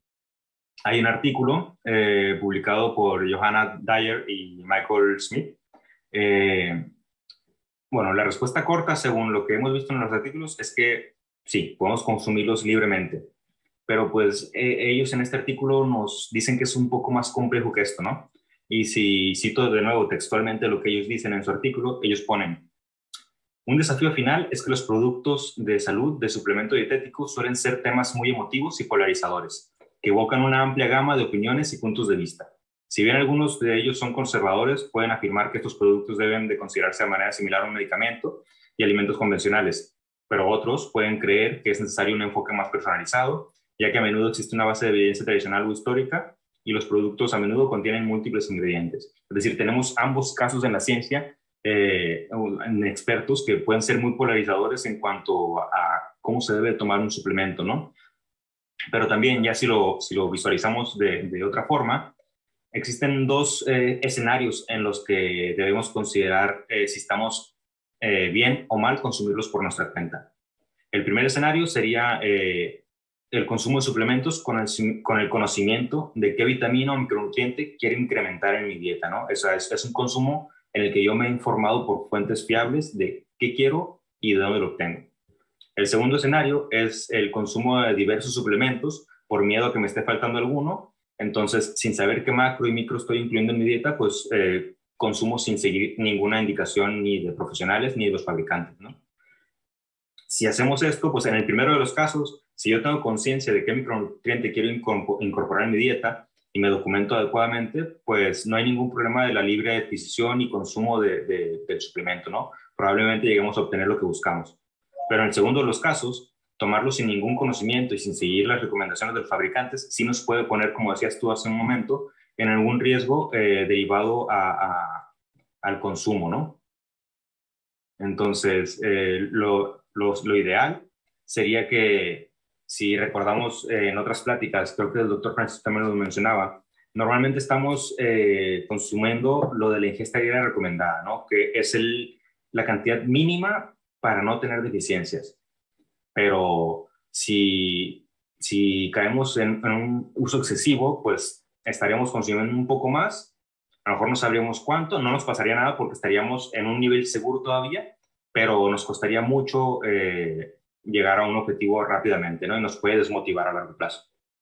[SPEAKER 2] Hay un artículo eh, publicado por Johanna Dyer y Michael Smith. Eh, bueno, la respuesta corta, según lo que hemos visto en los artículos, es que sí, podemos consumirlos libremente. Pero pues eh, ellos en este artículo nos dicen que es un poco más complejo que esto, ¿no? Y si cito de nuevo textualmente lo que ellos dicen en su artículo, ellos ponen: un desafío final es que los productos de salud de suplemento dietético suelen ser temas muy emotivos y polarizadores, que evocan una amplia gama de opiniones y puntos de vista. Si bien algunos de ellos son conservadores, pueden afirmar que estos productos deben de considerarse de manera similar a un medicamento y alimentos convencionales, pero otros pueden creer que es necesario un enfoque más personalizado, ya que a menudo existe una base de evidencia tradicional o histórica y los productos a menudo contienen múltiples ingredientes. Es decir, tenemos ambos casos en la ciencia, eh, en expertos que pueden ser muy polarizadores en cuanto a cómo se debe tomar un suplemento, ¿no? Pero también, ya si lo, si lo visualizamos de, de otra forma, existen dos eh, escenarios en los que debemos considerar eh, si estamos eh, bien o mal consumirlos por nuestra cuenta. El primer escenario sería eh, el consumo de suplementos con el, con el conocimiento de qué vitamina o micronutriente quiero incrementar en mi dieta, ¿no? Eso es, es un consumo en el que yo me he informado por fuentes fiables de qué quiero y de dónde lo obtengo. El segundo escenario es el consumo de diversos suplementos por miedo a que me esté faltando alguno. Entonces, sin saber qué macro y micro estoy incluyendo en mi dieta, pues eh, consumo sin seguir ninguna indicación ni de profesionales ni de los fabricantes, ¿no? Si hacemos esto, pues en el primero de los casos, si yo tengo conciencia de qué micronutriente quiero incorporar en mi dieta y me documento adecuadamente, pues no hay ningún problema de la libre adquisición y consumo de, de, del suplemento, ¿no? Probablemente lleguemos a obtener lo que buscamos. Pero en el segundo de los casos, tomarlo sin ningún conocimiento y sin seguir las recomendaciones de los fabricantes, sí nos puede poner, como decías tú hace un momento, en algún riesgo eh, derivado a, a, al consumo, ¿no? Entonces, eh, lo, lo, lo ideal sería que, si recordamos eh, en otras pláticas, creo que el doctor Francis también lo mencionaba, normalmente estamos eh, consumiendo lo de la ingesta diaria recomendada, ¿no? Que es el, la cantidad mínima para no tener deficiencias. Pero si, si caemos en, en un uso excesivo, pues estaríamos consumiendo un poco más. A lo mejor no sabríamos cuánto, no nos pasaría nada porque estaríamos en un nivel seguro todavía, pero nos costaría mucho eh, llegar a un objetivo rápidamente, ¿no? Y nos puede desmotivar a largo plazo.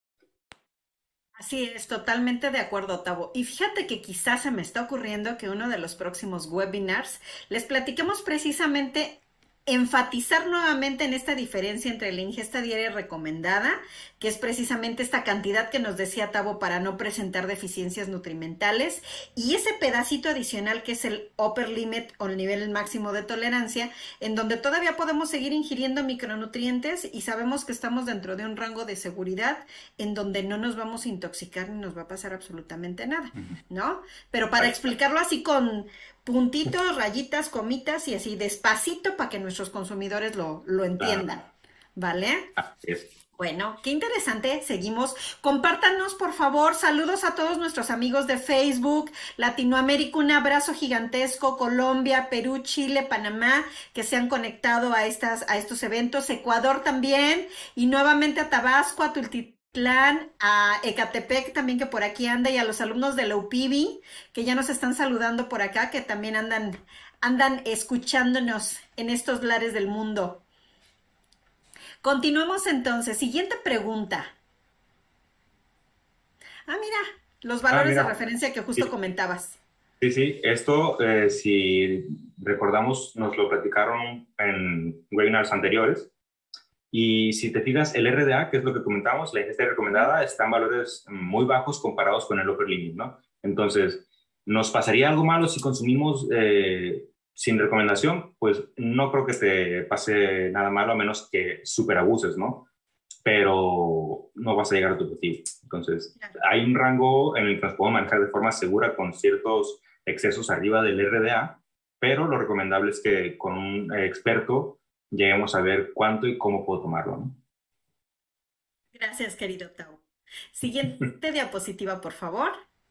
[SPEAKER 1] Así es, totalmente de acuerdo, Tavo. Y fíjate que quizás se me está ocurriendo que uno de los próximos webinars les platiquemos precisamente enfatizar nuevamente en esta diferencia entre la ingesta diaria recomendada, que es precisamente esta cantidad que nos decía Tavo para no presentar deficiencias nutrimentales, y ese pedacito adicional que es el upper limit o el nivel máximo de tolerancia, en donde todavía podemos seguir ingiriendo micronutrientes y sabemos que estamos dentro de un rango de seguridad en donde no nos vamos a intoxicar ni nos va a pasar absolutamente nada, ¿no? Pero para explicarlo así con puntitos, rayitas, comitas y así despacito para que nuestros consumidores lo, lo entiendan, ¿vale?
[SPEAKER 2] Así es.
[SPEAKER 1] Bueno, qué interesante, seguimos. Compártanos, por favor, saludos a todos nuestros amigos de Facebook, Latinoamérica, un abrazo gigantesco, Colombia, Perú, Chile, Panamá, que se han conectado a, estas, a estos eventos, Ecuador también, y nuevamente a Tabasco, a Tultitlán, a Ecatepec también que por aquí anda, y a los alumnos de la U P I B I que ya nos están saludando por acá, que también andan, andan escuchándonos en estos lares del mundo. Continuemos entonces. Siguiente pregunta. Ah, mira, los valores ah, mira. de referencia que justo sí. comentabas.
[SPEAKER 2] Sí, sí, esto, eh, si recordamos, nos lo platicaron en webinars anteriores. Y si te fijas, el R D A, que es lo que comentamos, la ingesta recomendada, está en valores muy bajos comparados con el upper limit, ¿no? Entonces, ¿nos pasaría algo malo si consumimos eh, sin recomendación? Pues no creo que te pase nada malo, a menos que superabuses, ¿no? Pero no vas a llegar a tu objetivo. Entonces, hay un rango en el que nos podemos manejar de forma segura con ciertos excesos arriba del R D A, pero lo recomendable es que con un eh, experto lleguemos a ver cuánto y cómo puedo tomarlo, ¿no?
[SPEAKER 1] Gracias, querido Tau. Siguiente diapositiva, por favor.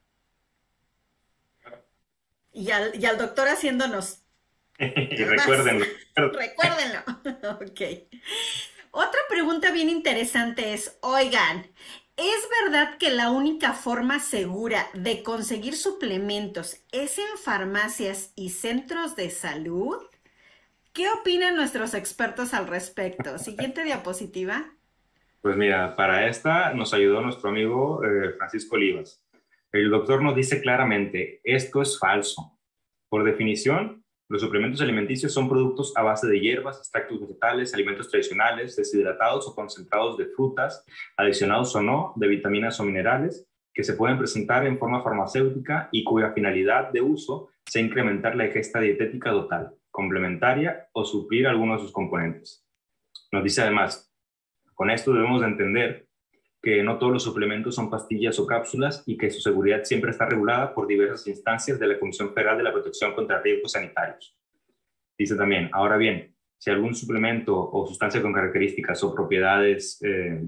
[SPEAKER 1] Y al, y al doctor haciéndonos
[SPEAKER 2] Y
[SPEAKER 1] más.
[SPEAKER 2] recuérdenlo.
[SPEAKER 1] Recuérdenlo. Ok. Otra pregunta bien interesante es, oigan, ¿es verdad que la única forma segura de conseguir suplementos es en farmacias y centros de salud? ¿Qué opinan nuestros expertos al respecto? Siguiente diapositiva.
[SPEAKER 2] Pues mira, para esta nos ayudó nuestro amigo eh, Francisco Olivas. El doctor nos dice claramente, esto es falso. Por definición, los suplementos alimenticios son productos a base de hierbas, extractos vegetales, alimentos tradicionales, deshidratados o concentrados de frutas, adicionados o no de vitaminas o minerales, que se pueden presentar en forma farmacéutica y cuya finalidad de uso sea incrementar la ingesta dietética total, complementaria o suplir algunos de sus componentes. Nos dice además, con esto debemos de entender que no todos los suplementos son pastillas o cápsulas y que su seguridad siempre está regulada por diversas instancias de la Comisión Federal de la Protección contra Riesgos Sanitarios. Dice también, ahora bien, si algún suplemento o sustancia con características o propiedades eh,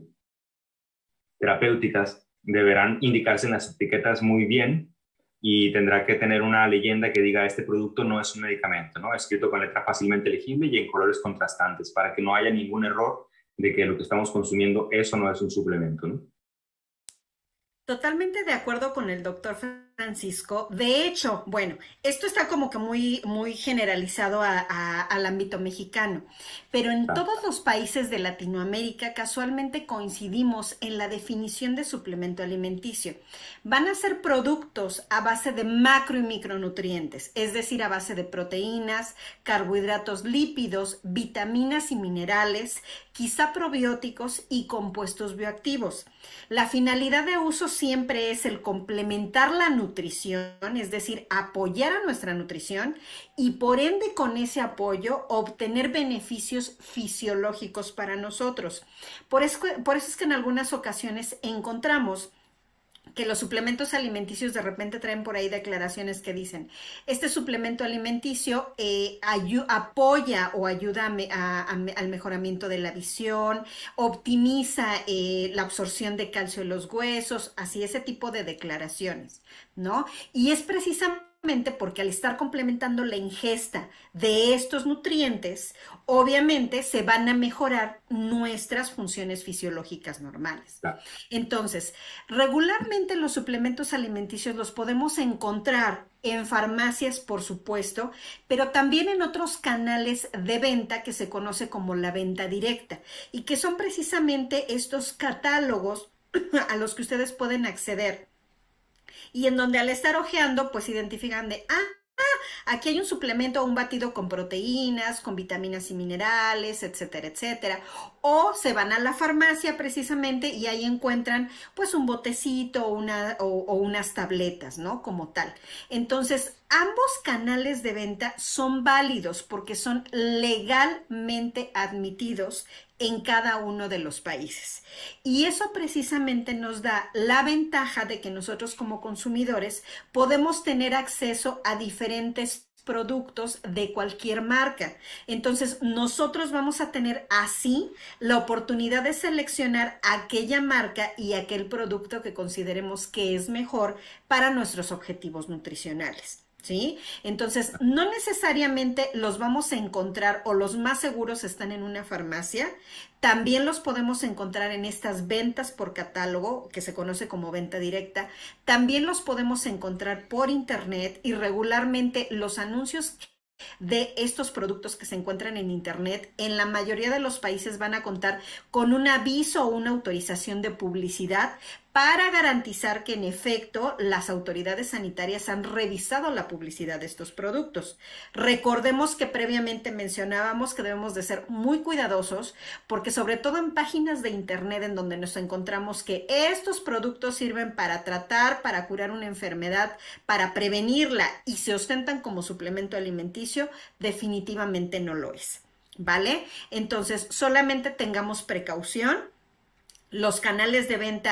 [SPEAKER 2] terapéuticas deberán indicarse en las etiquetas muy bien y tendrá que tener una leyenda que diga este producto no es un medicamento, ¿no? Escrito con letra fácilmente legible y en colores contrastantes para que no haya ningún error de que lo que estamos consumiendo, eso no es un suplemento, ¿no?
[SPEAKER 1] Totalmente de acuerdo con el doctor Francisco. De hecho, bueno, esto está como que muy, muy generalizado a, a, al ámbito mexicano, pero en
[SPEAKER 2] Ah,
[SPEAKER 1] todos los países de Latinoamérica casualmente coincidimos en la definición de suplemento alimenticio. Van a ser productos a base de macro y micronutrientes, es decir, a base de proteínas, carbohidratos, lípidos, vitaminas y minerales, quizá probióticos y compuestos bioactivos. La finalidad de uso siempre es el complementar la nutrición, es decir, apoyar a nuestra nutrición y por ende con ese apoyo obtener beneficios fisiológicos para nosotros. Por eso, por eso es que en algunas ocasiones encontramos que los suplementos alimenticios de repente traen por ahí declaraciones que dicen, este suplemento alimenticio eh, apoya o ayuda a me, a, a, al mejoramiento de la visión, optimiza eh, la absorción de calcio en los huesos, así ese tipo de declaraciones, ¿no? Y es precisamente porque al estar complementando la ingesta de estos nutrientes, obviamente se van a mejorar nuestras funciones fisiológicas normales.
[SPEAKER 2] claro.
[SPEAKER 1] Entonces, regularmente los suplementos alimenticios los podemos encontrar en farmacias, por supuesto, pero también en otros canales de venta que se conoce como la venta directa y que son precisamente estos catálogos a los que ustedes pueden acceder y en donde al estar hojeando, pues identifican de, ah, aquí hay un suplemento o un batido con proteínas, con vitaminas y minerales, etcétera, etcétera. O se van a la farmacia precisamente y ahí encuentran pues un botecito o, una, o, o unas tabletas, ¿no? Como tal. Entonces, ambos canales de venta son válidos porque son legalmente admitidos en cada uno de los países. Y eso precisamente nos da la ventaja de que nosotros como consumidores podemos tener acceso a diferentes productos de cualquier marca. Entonces, nosotros vamos a tener así la oportunidad de seleccionar aquella marca y aquel producto que consideremos que es mejor para nuestros objetivos nutricionales. ¿Sí? Entonces, no necesariamente los vamos a encontrar o los más seguros están en una farmacia. También los podemos encontrar en estas ventas por catálogo, que se conoce como venta directa. También los podemos encontrar por internet y regularmente los anuncios de estos productos que se encuentran en internet, en la mayoría de los países van a contar con un aviso o una autorización de publicidad para garantizar que en efecto las autoridades sanitarias han revisado la publicidad de estos productos. Recordemos que previamente mencionábamos que debemos de ser muy cuidadosos porque sobre todo en páginas de internet en donde nos encontramos que estos productos sirven para tratar, para curar una enfermedad, para prevenirla y se ostentan como suplemento alimenticio, definitivamente no lo es, ¿vale? Entonces solamente tengamos precaución. Los canales de venta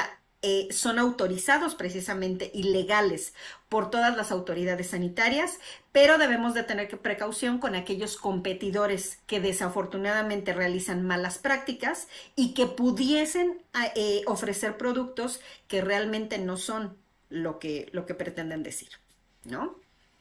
[SPEAKER 1] eh, son autorizados precisamente y legales por todas las autoridades sanitarias, pero debemos de tener precaución con aquellos competidores que desafortunadamente realizan malas prácticas y que pudiesen eh, ofrecer productos que realmente no son lo que, lo que pretenden decir, ¿no?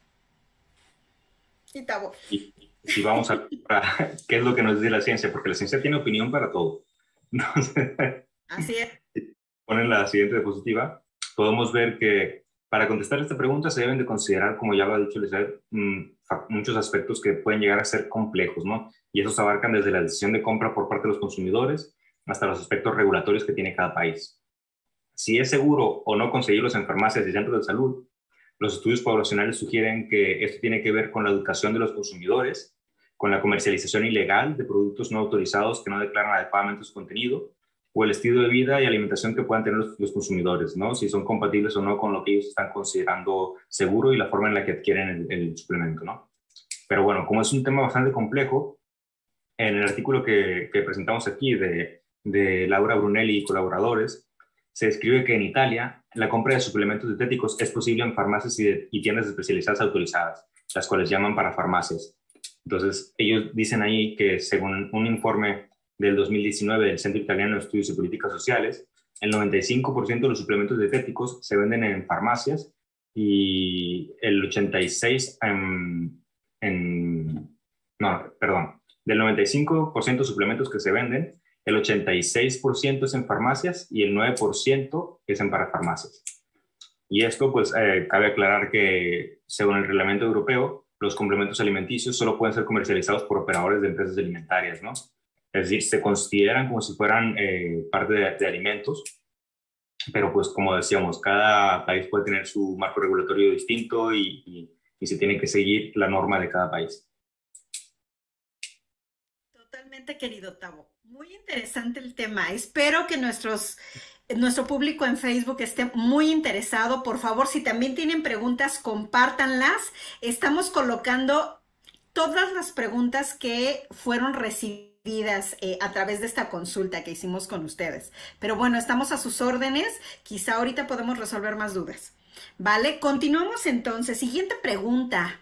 [SPEAKER 1] Y Tavo.
[SPEAKER 2] Y si vamos a, a qué es lo que nos dice la ciencia, porque la ciencia tiene opinión para todo. Entonces,
[SPEAKER 1] así es.
[SPEAKER 2] Ponen la siguiente diapositiva. Podemos ver que para contestar esta pregunta se deben de considerar, como ya lo ha dicho Elizabeth, muchos aspectos que pueden llegar a ser complejos, ¿no? Y esos abarcan desde la decisión de compra por parte de los consumidores hasta los aspectos regulatorios que tiene cada país. Si es seguro o no conseguirlos en farmacias y centros de salud, los estudios poblacionales sugieren que esto tiene que ver con la educación de los consumidores, con la comercialización ilegal de productos no autorizados que no declaran adecuadamente su contenido, o el estilo de vida y alimentación que puedan tener los, los consumidores, ¿no? Si son compatibles o no con lo que ellos están considerando seguro y la forma en la que adquieren el, el suplemento, ¿no? Pero bueno, como es un tema bastante complejo, en el artículo que, que presentamos aquí de, de Laura Brunelli y colaboradores, se describe que en Italia la compra de suplementos dietéticos es posible en farmacias y, de, y tiendas especializadas autorizadas, las cuales llaman para farmacias. Entonces, ellos dicen ahí que según un informe del dos mil diecinueve del Centro Italiano de Estudios y Políticas Sociales, el noventa y cinco por ciento de los suplementos dietéticos se venden en farmacias y el ochenta y seis por ciento en, en no, perdón, del noventa y cinco por ciento de suplementos que se venden, el ochenta y seis por ciento es en farmacias y el nueve por ciento es en parafarmacias. Y esto, pues, eh, cabe aclarar que, según el reglamento europeo, los complementos alimenticios solo pueden ser comercializados por operadores de empresas alimentarias, ¿no? Es decir, se consideran como si fueran eh, parte de, de alimentos, pero pues como decíamos, cada país puede tener su marco regulatorio distinto y, y, y se tiene que seguir la norma de cada país.
[SPEAKER 1] Totalmente, querido Tavo. Muy interesante el tema. Espero que nuestros, nuestro público en Facebook esté muy interesado. Por favor, si también tienen preguntas, compártanlas. Estamos colocando todas las preguntas que fueron recibidas Eh, a través de esta consulta que hicimos con ustedes. Pero bueno, estamos a sus órdenes. Quizá ahorita podemos resolver más dudas. ¿Vale? Continuamos entonces. Siguiente pregunta.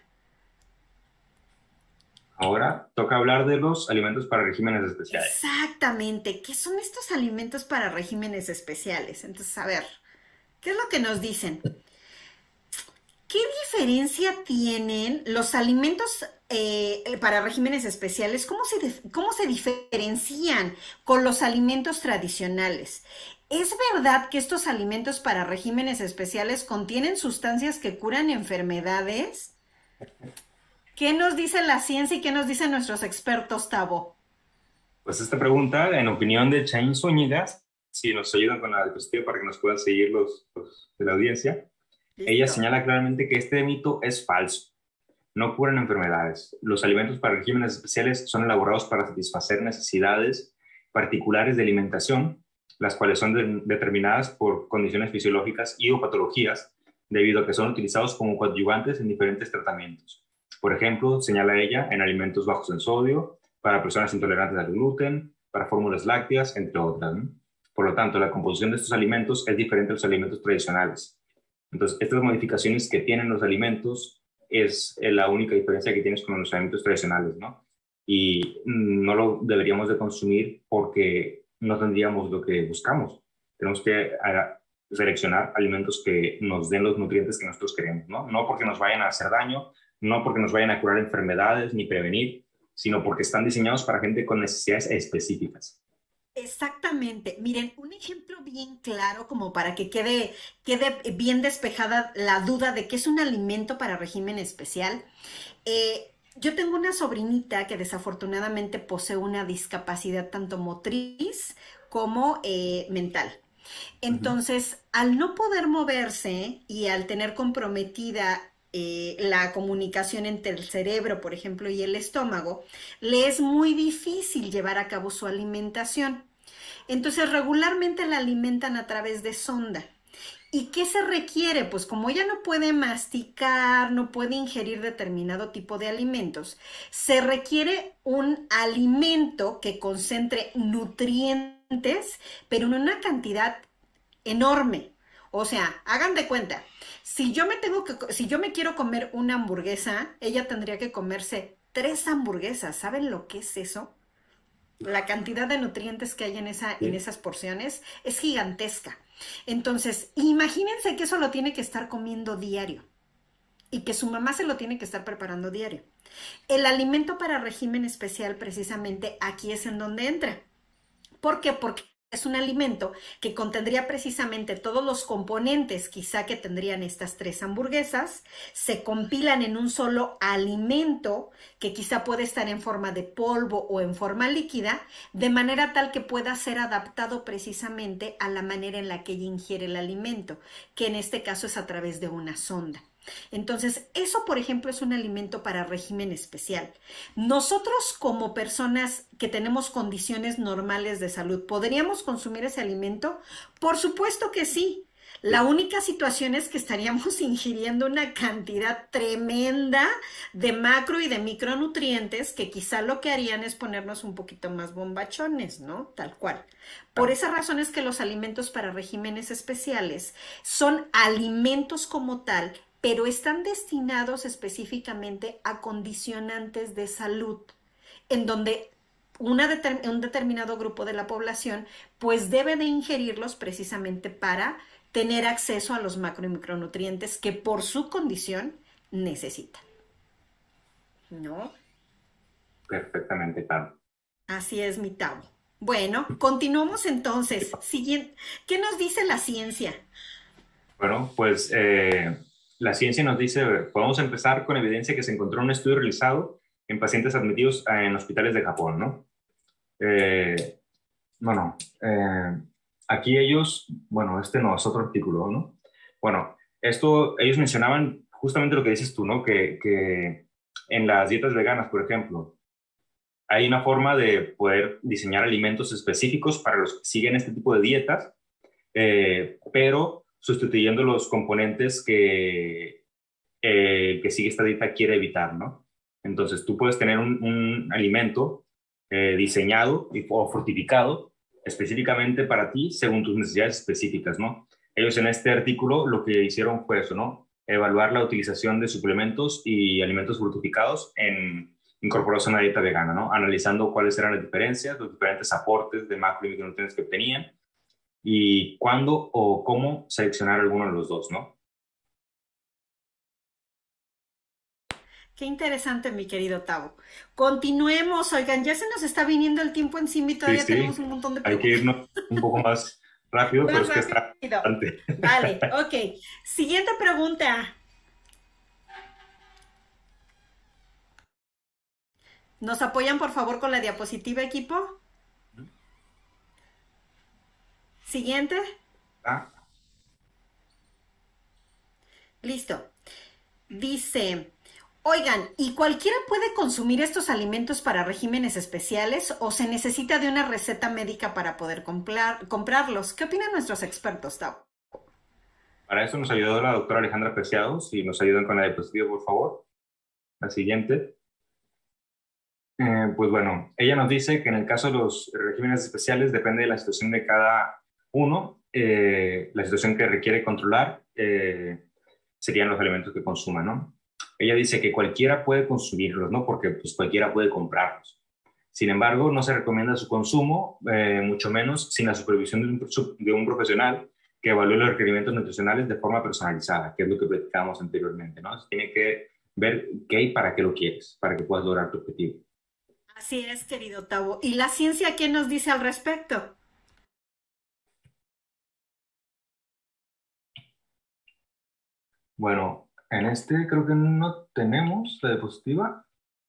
[SPEAKER 2] Ahora toca hablar de los alimentos para regímenes especiales.
[SPEAKER 1] Exactamente. ¿Qué son estos alimentos para regímenes especiales? Entonces, a ver, ¿qué es lo que nos dicen? ¿Qué diferencia tienen los alimentos eh, para regímenes especiales? ¿Cómo se, ¿Cómo se diferencian con los alimentos tradicionales? ¿Es verdad que estos alimentos para regímenes especiales contienen sustancias que curan enfermedades? ¿Qué nos dice la ciencia y qué nos dicen nuestros expertos, Tavo?
[SPEAKER 2] Pues esta pregunta, en opinión de Chain Zúñiga, si nos ayudan con la diapositiva para que nos puedan seguir los, los de la audiencia. ¿Listo? Ella señala claramente que este mito es falso. No curan enfermedades. Los alimentos para regímenes especiales son elaborados para satisfacer necesidades particulares de alimentación, las cuales son de, determinadas por condiciones fisiológicas y o patologías, debido a que son utilizados como coadyuvantes en diferentes tratamientos. Por ejemplo, señala ella, en alimentos bajos en sodio, para personas intolerantes al gluten, para fórmulas lácteas, entre otras, ¿no? Por lo tanto, la composición de estos alimentos es diferente a los alimentos tradicionales. Entonces, estas modificaciones que tienen los alimentos es la única diferencia que tienes con los alimentos tradicionales, ¿no? Y no lo deberíamos de consumir porque no tendríamos lo que buscamos. Tenemos que seleccionar alimentos que nos den los nutrientes que nosotros queremos, ¿no? No porque nos vayan a hacer daño, no porque nos vayan a curar enfermedades ni prevenir, sino porque están diseñados para gente con necesidades específicas.
[SPEAKER 1] Exactamente. Miren, un ejemplo bien claro como para que quede, quede bien despejada la duda de qué es un alimento para régimen especial. Eh, yo tengo una sobrinita que desafortunadamente posee una discapacidad tanto motriz como eh, mental. Entonces, uh-huh. al no poder moverse y al tener comprometida Eh, la comunicación entre el cerebro, por ejemplo, y el estómago, le es muy difícil llevar a cabo su alimentación. Entonces, regularmente la alimentan a través de sonda. ¿Y qué se requiere? Pues como ella no puede masticar, no puede ingerir determinado tipo de alimentos, se requiere un alimento que concentre nutrientes, pero en una cantidad enorme. O sea, hagan de cuenta, si yo me tengo que, si yo me quiero comer una hamburguesa, ella tendría que comerse tres hamburguesas. ¿Saben lo que es eso? La cantidad de nutrientes que hay en, esa, en
[SPEAKER 2] Sí.
[SPEAKER 1] esas porciones es gigantesca. Entonces, imagínense que eso lo tiene que estar comiendo diario y que su mamá se lo tiene que estar preparando diario. El alimento para régimen especial, precisamente aquí es en donde entra. ¿Por qué? Porque es un alimento que contendría precisamente todos los componentes quizá que tendrían estas tres hamburguesas, se compilan en un solo alimento que quizá puede estar en forma de polvo o en forma líquida, de manera tal que pueda ser adaptado precisamente a la manera en la que ella ingiere el alimento, que en este caso es a través de una sonda. Entonces, eso, por ejemplo, es un alimento para régimen especial. Nosotros, como personas que tenemos condiciones normales de salud, ¿podríamos consumir ese alimento? Por supuesto que sí. La
[SPEAKER 2] Sí.
[SPEAKER 1] única situación es que estaríamos ingiriendo una cantidad tremenda de macro y de micronutrientes que quizá lo que harían es ponernos un poquito más bombachones, ¿no? Tal cual. Por
[SPEAKER 2] Claro.
[SPEAKER 1] esa razón es que los alimentos para regímenes especiales son alimentos como tal, pero están destinados específicamente a condicionantes de salud, en donde una determ un determinado grupo de la población pues debe de ingerirlos precisamente para tener acceso a los macro y micronutrientes que por su condición necesitan, ¿no?
[SPEAKER 2] Perfectamente, claro.
[SPEAKER 1] Así es, mi Tavo. Bueno, continuamos entonces. Siguiente, ¿qué nos dice la ciencia?
[SPEAKER 2] Bueno, pues eh, la ciencia nos dice, podemos empezar con evidencia que se encontró en un estudio realizado en pacientes admitidos en hospitales de Japón, ¿no? Eh, bueno, eh, aquí ellos, bueno, este no, es otro artículo, ¿no? Bueno, esto, ellos mencionaban justamente lo que dices tú, ¿no? Que, que en las dietas veganas, por ejemplo, hay una forma de poder diseñar alimentos específicos para los que siguen este tipo de dietas, eh, pero sustituyendo los componentes que eh, el que sigue esta dieta quiere evitar, ¿no? Entonces tú puedes tener un, un alimento eh, diseñado y, o fortificado específicamente para ti según tus necesidades específicas, ¿no? Ellos en este artículo lo que hicieron fue eso, ¿no? Evaluar la utilización de suplementos y alimentos fortificados en incorporados a una dieta vegana, ¿no? Analizando cuáles eran las diferencias, los diferentes aportes de macro y micronutrientes que obtenían y cuándo o cómo seleccionar alguno de los dos, ¿no?
[SPEAKER 1] Qué interesante, mi querido Tavo. Continuemos, oigan, ya se nos está viniendo el tiempo encima y
[SPEAKER 2] Sí,
[SPEAKER 1] todavía tenemos
[SPEAKER 2] sí,
[SPEAKER 1] un montón de
[SPEAKER 2] hay que
[SPEAKER 1] preguntas.
[SPEAKER 2] irnos un poco más rápido, pero
[SPEAKER 1] Más
[SPEAKER 2] es que está
[SPEAKER 1] rápido.
[SPEAKER 2] bastante.
[SPEAKER 1] Vale, ok. Siguiente pregunta. ¿Nos apoyan, por favor, con la diapositiva, equipo? Siguiente.
[SPEAKER 2] Ah,
[SPEAKER 1] Listo. Dice, oigan, ¿y cualquiera puede consumir estos alimentos para regímenes especiales o se necesita de una receta médica para poder comprar, comprarlos? ¿Qué opinan nuestros expertos, Tavo?
[SPEAKER 2] para eso nos ayudó la doctora Alejandra Preciados y nos ayudan con la diapositiva, por favor. La siguiente. Eh, pues bueno, ella nos dice que en el caso de los regímenes especiales depende de la situación de cada uno. Eh, la situación que requiere controlar eh, serían los alimentos que consuma, ¿no? Ella dice que cualquiera puede consumirlos, ¿no? Porque pues cualquiera puede comprarlos. Sin embargo, no se recomienda su consumo, eh, mucho menos sin la supervisión de un, de un profesional que evalúe los requerimientos nutricionales de forma personalizada, que es lo que platicábamos anteriormente, ¿no? Tiene que ver qué y para qué lo quieres, para que puedas lograr tu objetivo.
[SPEAKER 1] Así es, querido Tavo. ¿Y la ciencia qué nos dice al respecto?
[SPEAKER 2] Bueno, en este creo que no tenemos la diapositiva.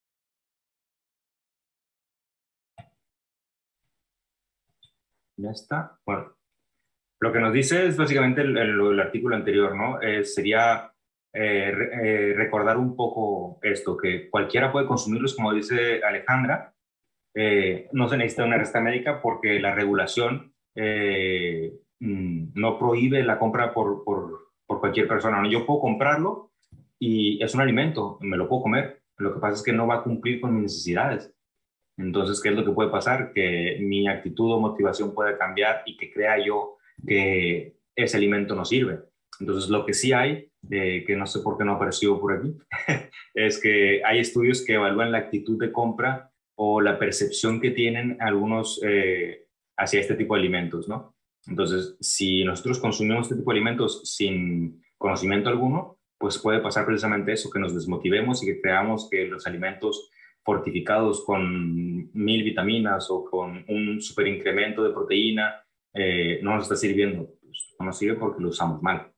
[SPEAKER 2] Ya está. Bueno, lo que nos dice es básicamente el, el- el artículo anterior, ¿no? Eh, sería eh, re- eh, recordar un poco esto, que cualquiera puede consumirlos, como dice Alejandra. Eh, no se necesita una receta médica porque la regulación eh, mm, no prohíbe la compra por, por, por cualquier persona, ¿no? Yo puedo comprarlo y es un alimento, me lo puedo comer. Lo que pasa es que no va a cumplir con mis necesidades. Entonces, ¿qué es lo que puede pasar? Que mi actitud o motivación puede cambiar y que crea yo que ese alimento no sirve. Entonces, lo que sí hay, eh, que no sé por qué no apareció por aquí, es que hay estudios que evalúan la actitud de compra o la percepción que tienen algunos eh, hacia este tipo de alimentos, ¿no? Entonces, si nosotros consumimos este tipo de alimentos sin conocimiento alguno, pues puede pasar precisamente eso, que nos desmotivemos y que creamos que los alimentos fortificados con mil vitaminas o con un super incremento de proteína eh, no nos está sirviendo. Pues no nos sirve porque lo usamos mal.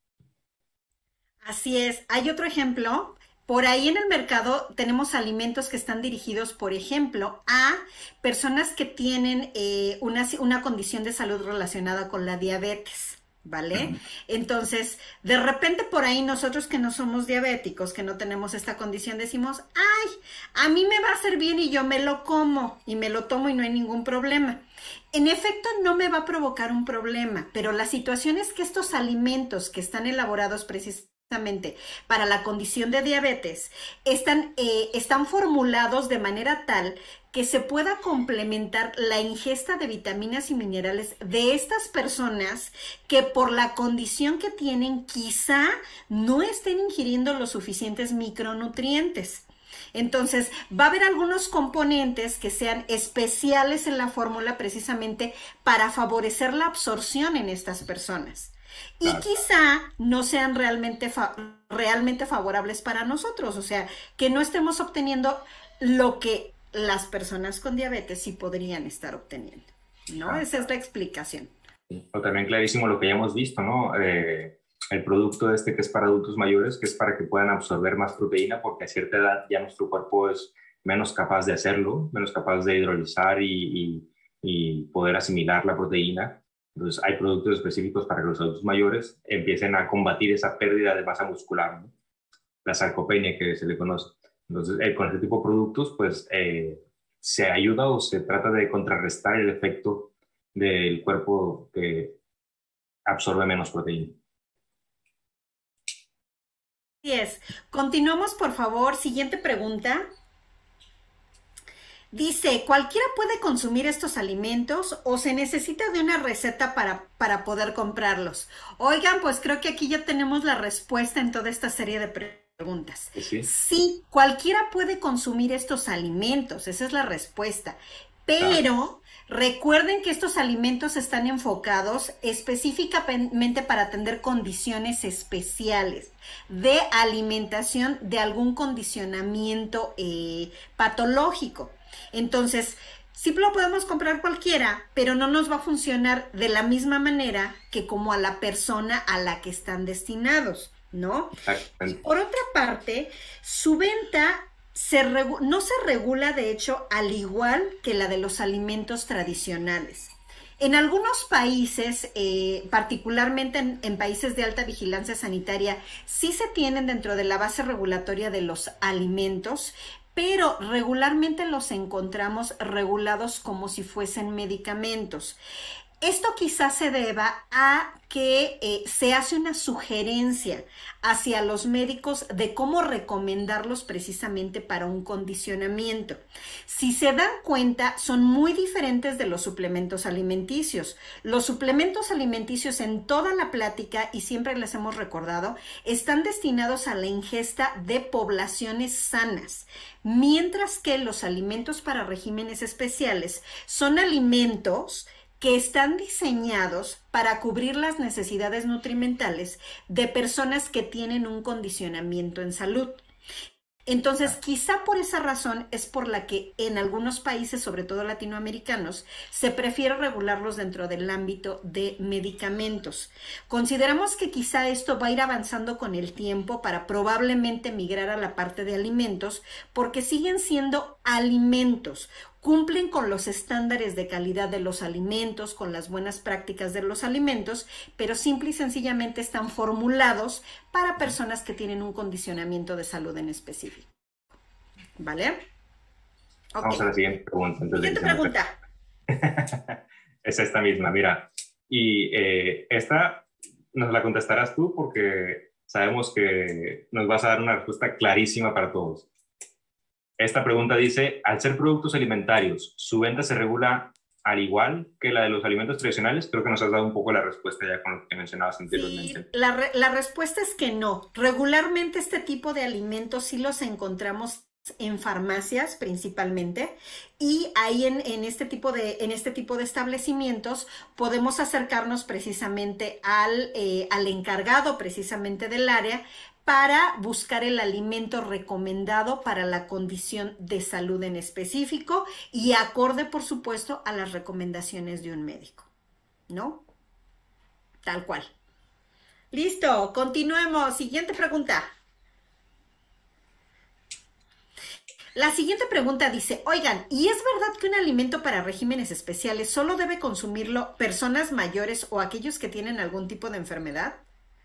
[SPEAKER 1] Así es. Hay otro ejemplo. Por ahí en el mercado tenemos alimentos que están dirigidos, por ejemplo, a personas que tienen eh, una, una condición de salud relacionada con la diabetes. ¿Vale?
[SPEAKER 2] Ujú.
[SPEAKER 1] Entonces, de repente por ahí nosotros que no somos diabéticos, que no tenemos esta condición, decimos, ay, a mí me va a hacer bien y yo me lo como y me lo tomo y no hay ningún problema. En efecto, no me va a provocar un problema, pero la situación es que estos alimentos que están elaborados precisamente para la condición de diabetes están, eh, están formulados de manera tal que se pueda complementar la ingesta de vitaminas y minerales de estas personas que por la condición que tienen quizá no estén ingiriendo los suficientes micronutrientes. Entonces, va a haber algunos componentes que sean especiales en la fórmula precisamente para favorecer la absorción en estas personas. Y
[SPEAKER 2] Claro.
[SPEAKER 1] quizá no sean realmente, fa realmente favorables para nosotros, o sea, que no estemos obteniendo lo que las personas con diabetes sí podrían estar obteniendo, ¿no?
[SPEAKER 2] Ah,
[SPEAKER 1] Esa es la explicación.
[SPEAKER 2] o también clarísimo lo que ya hemos visto, ¿no? Eh, el producto este que es para adultos mayores, que es para que puedan absorber más proteína, porque a cierta edad ya nuestro cuerpo es menos capaz de hacerlo, menos capaz de hidrolizar y, y, y poder asimilar la proteína. Entonces, hay productos específicos para que los adultos mayores empiecen a combatir esa pérdida de masa muscular, ¿no? La sarcopenia que se le conoce. Entonces, eh, con este tipo de productos, pues eh, se ayuda o se trata de contrarrestar el efecto del cuerpo que absorbe menos proteína.
[SPEAKER 1] Así es. Continuamos, por favor. Siguiente pregunta. Dice, ¿cualquiera puede consumir estos alimentos o se necesita de una receta para, para poder comprarlos? Oigan, pues creo que aquí ya tenemos la respuesta en toda esta serie de preguntas.
[SPEAKER 2] Sí,
[SPEAKER 1] Sí, cualquiera puede consumir estos alimentos, esa es la respuesta.
[SPEAKER 2] claro.
[SPEAKER 1] Pero recuerden que estos alimentos están enfocados específicamente para atender condiciones especiales de alimentación de algún condicionamiento eh, patológico. Entonces, sí lo podemos comprar cualquiera, pero no nos va a funcionar de la misma manera que como a la persona a la que están destinados, ¿no? Y
[SPEAKER 2] Exactamente.
[SPEAKER 1] por otra parte, su venta se no se regula, de hecho, al igual que la de los alimentos tradicionales. En algunos países, eh, particularmente en, en países de alta vigilancia sanitaria, sí se tienen dentro de la base regulatoria de los alimentos, pero regularmente los encontramos regulados como si fuesen medicamentos. Esto quizás se deba a que eh, se hace una sugerencia hacia los médicos de cómo recomendarlos precisamente para un condicionamiento. Si se dan cuenta, son muy diferentes de los suplementos alimenticios. Los suplementos alimenticios en toda la plática, y siempre les hemos recordado, están destinados a la ingesta de poblaciones sanas, mientras que los alimentos para regímenes especiales son alimentos que están diseñados para cubrir las necesidades nutrimentales de personas que tienen un condicionamiento en salud. Entonces, quizá por esa razón es por la que en algunos países, sobre todo latinoamericanos, se prefiere regularlos dentro del ámbito de medicamentos. Consideramos que quizá esto va a ir avanzando con el tiempo para probablemente migrar a la parte de alimentos, porque siguen siendo alimentos. Cumplen con los estándares de calidad de los alimentos, con las buenas prácticas de los alimentos, pero simple y sencillamente están formulados para personas que tienen un condicionamiento de salud en específico. ¿Vale? Ok.
[SPEAKER 2] Vamos a la siguiente pregunta. Antes de que
[SPEAKER 1] Siguiente
[SPEAKER 2] se me
[SPEAKER 1] pregunta.
[SPEAKER 2] olvide. Es esta misma, mira. Y eh, esta nos la contestarás tú porque sabemos que nos vas a dar una respuesta clarísima para todos. Esta pregunta dice, al ser productos alimentarios, ¿su venta se regula al igual que la de los alimentos tradicionales? Creo que nos has dado un poco la respuesta ya con lo que mencionabas
[SPEAKER 1] Sí,
[SPEAKER 2] anteriormente.
[SPEAKER 1] la, re- la respuesta es que no. Regularmente este tipo de alimentos sí los encontramos en farmacias principalmente y ahí en, en este tipo de, en este tipo de establecimientos podemos acercarnos precisamente al, eh, al encargado precisamente del área para buscar el alimento recomendado para la condición de salud en específico y acorde, por supuesto, a las recomendaciones de un médico, ¿no? Tal cual. Listo, continuemos. Siguiente pregunta. La siguiente pregunta dice, oigan, ¿y es verdad que un alimento para regímenes especiales solo debe consumirlo personas mayores o aquellos que tienen algún tipo de enfermedad?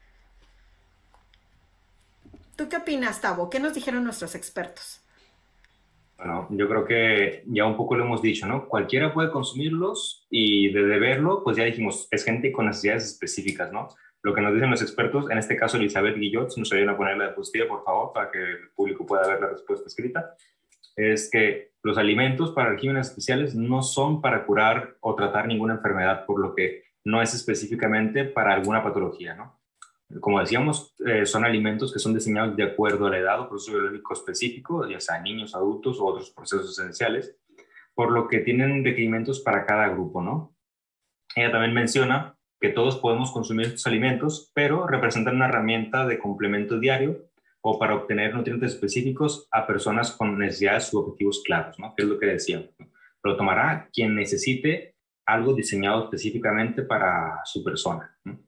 [SPEAKER 1] ¿Tú qué opinas, Tavo? ¿Qué nos dijeron nuestros expertos?
[SPEAKER 2] Bueno, yo creo que ya un poco lo hemos dicho, ¿no? Cualquiera puede consumirlos y de deberlo, pues ya dijimos, es gente con necesidades específicas, ¿no? Lo que nos dicen los expertos, en este caso Elizabeth Guillot, si nos ayudan a poner la diapositiva, por favor, para que el público pueda ver la respuesta escrita, es que los alimentos para regímenes especiales no son para curar o tratar ninguna enfermedad, por lo que no es específicamente para alguna patología, ¿no? Como decíamos, eh, son alimentos que son diseñados de acuerdo a la edad o proceso biológico específico, ya sea niños, adultos o otros procesos esenciales, por lo que tienen requerimientos para cada grupo, ¿no? Ella también menciona que todos podemos consumir estos alimentos, pero representan una herramienta de complemento diario o para obtener nutrientes específicos a personas con necesidades u objetivos claros, ¿no? Que es lo que decíamos, ¿no? Lo tomará quien necesite algo diseñado específicamente para su persona, ¿no?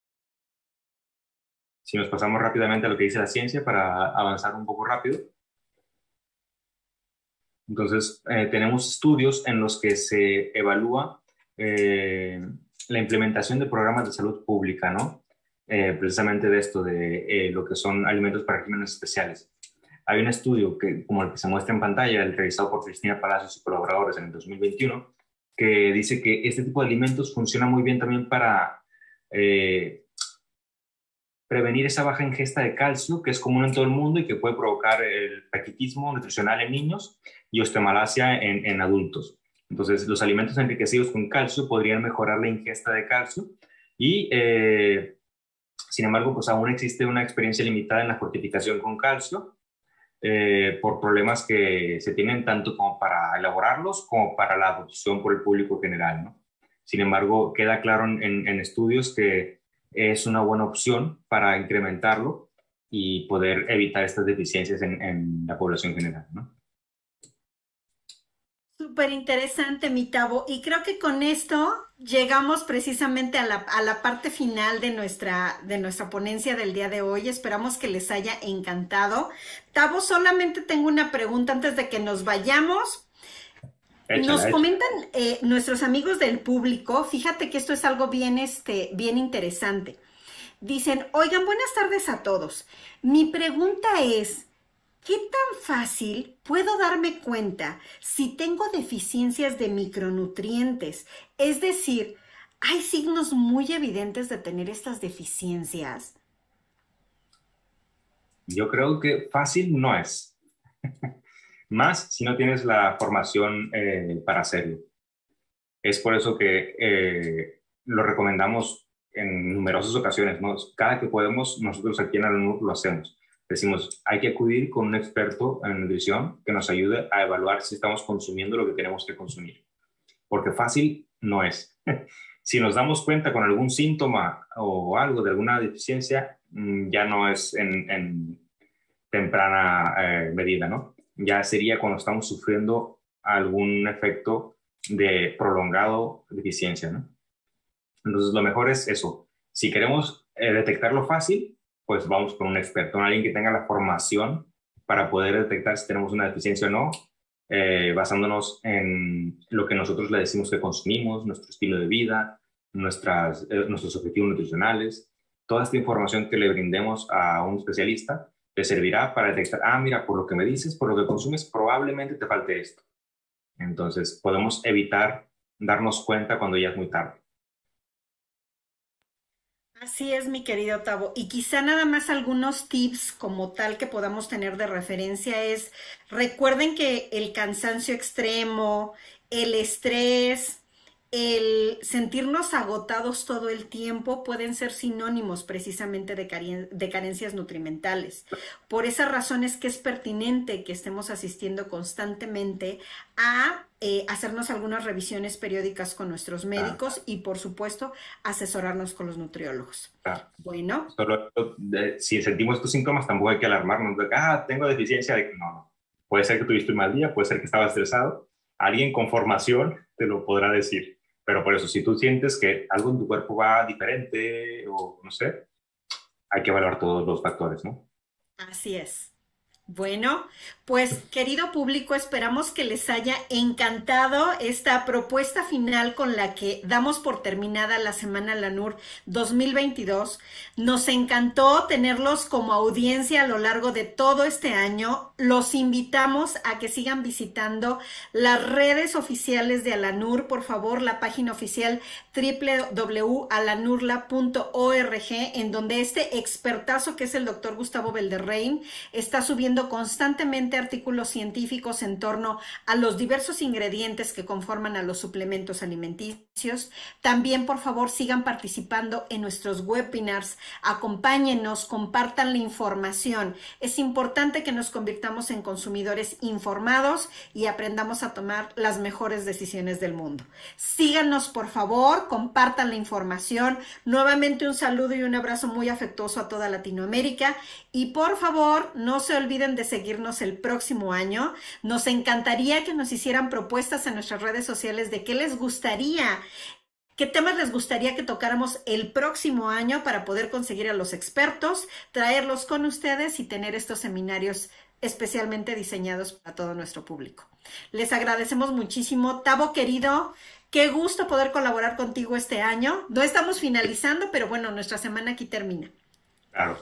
[SPEAKER 2] Si nos pasamos rápidamente a lo que dice la ciencia para avanzar un poco rápido. Entonces, eh, tenemos estudios en los que se evalúa eh, la implementación de programas de salud pública, ¿no? Eh, precisamente de esto, de eh, lo que son alimentos para regímenes especiales. Hay un estudio, que, como el que se muestra en pantalla, el realizado por Cristina Palacios y colaboradores en el dos mil veintiuno, que dice que este tipo de alimentos funciona muy bien también para eh, prevenir esa baja ingesta de calcio que es común en todo el mundo y que puede provocar el raquitismo nutricional en niños y osteomalacia en, en adultos. Entonces, los alimentos enriquecidos con calcio podrían mejorar la ingesta de calcio y, eh, sin embargo, pues aún existe una experiencia limitada en la fortificación con calcio eh, por problemas que se tienen tanto como para elaborarlos como para la adopción por el público general, ¿no? Sin embargo, queda claro en, en estudios que es una buena opción para incrementarlo y poder evitar estas deficiencias en, en la población general, ¿no?
[SPEAKER 1] Súper interesante, mi Tavo. Y creo que con esto llegamos precisamente a la, a la parte final de nuestra, de nuestra ponencia del día de hoy. Esperamos que les haya encantado. Tavo, solamente tengo una pregunta antes de que nos vayamos. Nos
[SPEAKER 2] Échala, échala.
[SPEAKER 1] comentan eh, nuestros amigos del público, fíjate que esto es algo bien, este, bien interesante. Dicen, oigan, buenas tardes a todos. Mi pregunta es, ¿qué tan fácil puedo darme cuenta si tengo deficiencias de micronutrientes? Es decir, ¿hay signos muy evidentes de tener estas deficiencias?
[SPEAKER 2] Yo creo que fácil no es, más si no tienes la formación eh, para hacerlo. Es por eso que eh, lo recomendamos en numerosas ocasiones, ¿no? Cada que podemos, nosotros aquí en ALUNUR lo hacemos. Decimos, hay que acudir con un experto en nutrición que nos ayude a evaluar si estamos consumiendo lo que tenemos que consumir. Porque fácil no es. Si nos damos cuenta con algún síntoma o algo de alguna deficiencia, ya no es en, en temprana eh, medida, ¿no? Ya sería cuando estamos sufriendo algún efecto de prolongado deficiencia, ¿no? Entonces, lo mejor es eso. Si queremos eh, detectarlo fácil, pues vamos con un experto, alguien que tenga la formación para poder detectar si tenemos una deficiencia o no, eh, basándonos en lo que nosotros le decimos que consumimos, nuestro estilo de vida, nuestras, eh, nuestros objetivos nutricionales. Toda esta información que le brindemos a un especialista le servirá para detectar, ah, mira, por lo que me dices, por lo que consumes, probablemente te falte esto. Entonces, podemos evitar darnos cuenta cuando ya es muy tarde.
[SPEAKER 1] Así es, mi querido Tavo. Y quizá nada más algunos tips como tal que podamos tener de referencia es, recuerden que el cansancio extremo, el estrés, el sentirnos agotados todo el tiempo pueden ser sinónimos precisamente de, caren de carencias nutrimentales. Por esa razón es que es pertinente que estemos asistiendo constantemente a eh, hacernos algunas revisiones periódicas con nuestros médicos ah. y, por supuesto, asesorarnos con los nutriólogos. Ah. Bueno.
[SPEAKER 2] Solo, de, si sentimos estos síntomas, tampoco hay que alarmarnos de que, ah, tengo deficiencia de... No, no. Puede ser que tuviste un mal día, puede ser que estabas estresado. Alguien con formación te lo podrá decir. Pero por eso, si tú sientes que algo en tu cuerpo va diferente o no sé, hay que evaluar todos los factores, ¿no?
[SPEAKER 1] Así es. Bueno, pues querido público, esperamos que les haya encantado esta propuesta final con la que damos por terminada la Semana LANUR dos mil veintidós. Nos encantó tenerlos como audiencia a lo largo de todo este año. Los invitamos a que sigan visitando las redes oficiales de ALANUR, por favor, la página oficial doble u doble u doble u punto alanurla punto org, en donde este expertazo que es el doctor Gustavo Belderrain está subiendo constantemente artículos científicos en torno a los diversos ingredientes que conforman a los suplementos alimenticios. También, por favor, sigan participando en nuestros webinars, acompáñenos, compartan la información. Es importante que nos convirtamos en consumidores informados y aprendamos a tomar las mejores decisiones del mundo. Síganos, por favor, compartan la información. Nuevamente un saludo y un abrazo muy afectuoso a toda Latinoamérica y por favor no se olviden de seguirnos el próximo año. Nos encantaría que nos hicieran propuestas en nuestras redes sociales de qué les gustaría, qué temas les gustaría que tocáramos el próximo año para poder conseguir a los expertos, traerlos con ustedes y tener estos seminarios especialmente diseñados para todo nuestro público. Les agradecemos muchísimo. Tavo, querido, qué gusto poder colaborar contigo este año. No estamos finalizando, pero bueno, nuestra semana aquí termina.
[SPEAKER 2] Claro.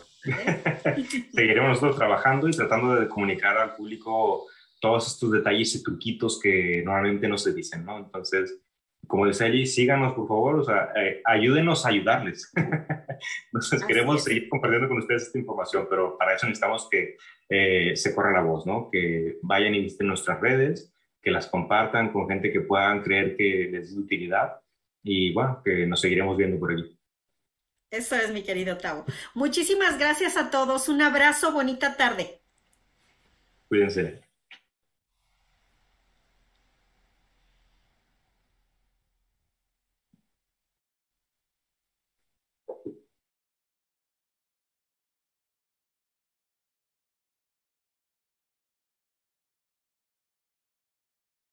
[SPEAKER 2] Seguiremos nosotros trabajando y tratando de comunicar al público todos estos detalles y truquitos que normalmente no se dicen, ¿no? Entonces, como dice Eli, síganos, por favor, o sea, eh, ayúdenos a ayudarles. Entonces, Así queremos es. seguir compartiendo con ustedes esta información, pero para eso necesitamos que eh, se corra la voz, ¿no? Que vayan y visiten nuestras redes, que las compartan con gente que puedan creer que les es de utilidad y, bueno, que nos seguiremos viendo por allí.
[SPEAKER 1] Eso es, mi querido Tavo. Muchísimas gracias a todos. Un abrazo, bonita tarde.
[SPEAKER 2] Cuídense.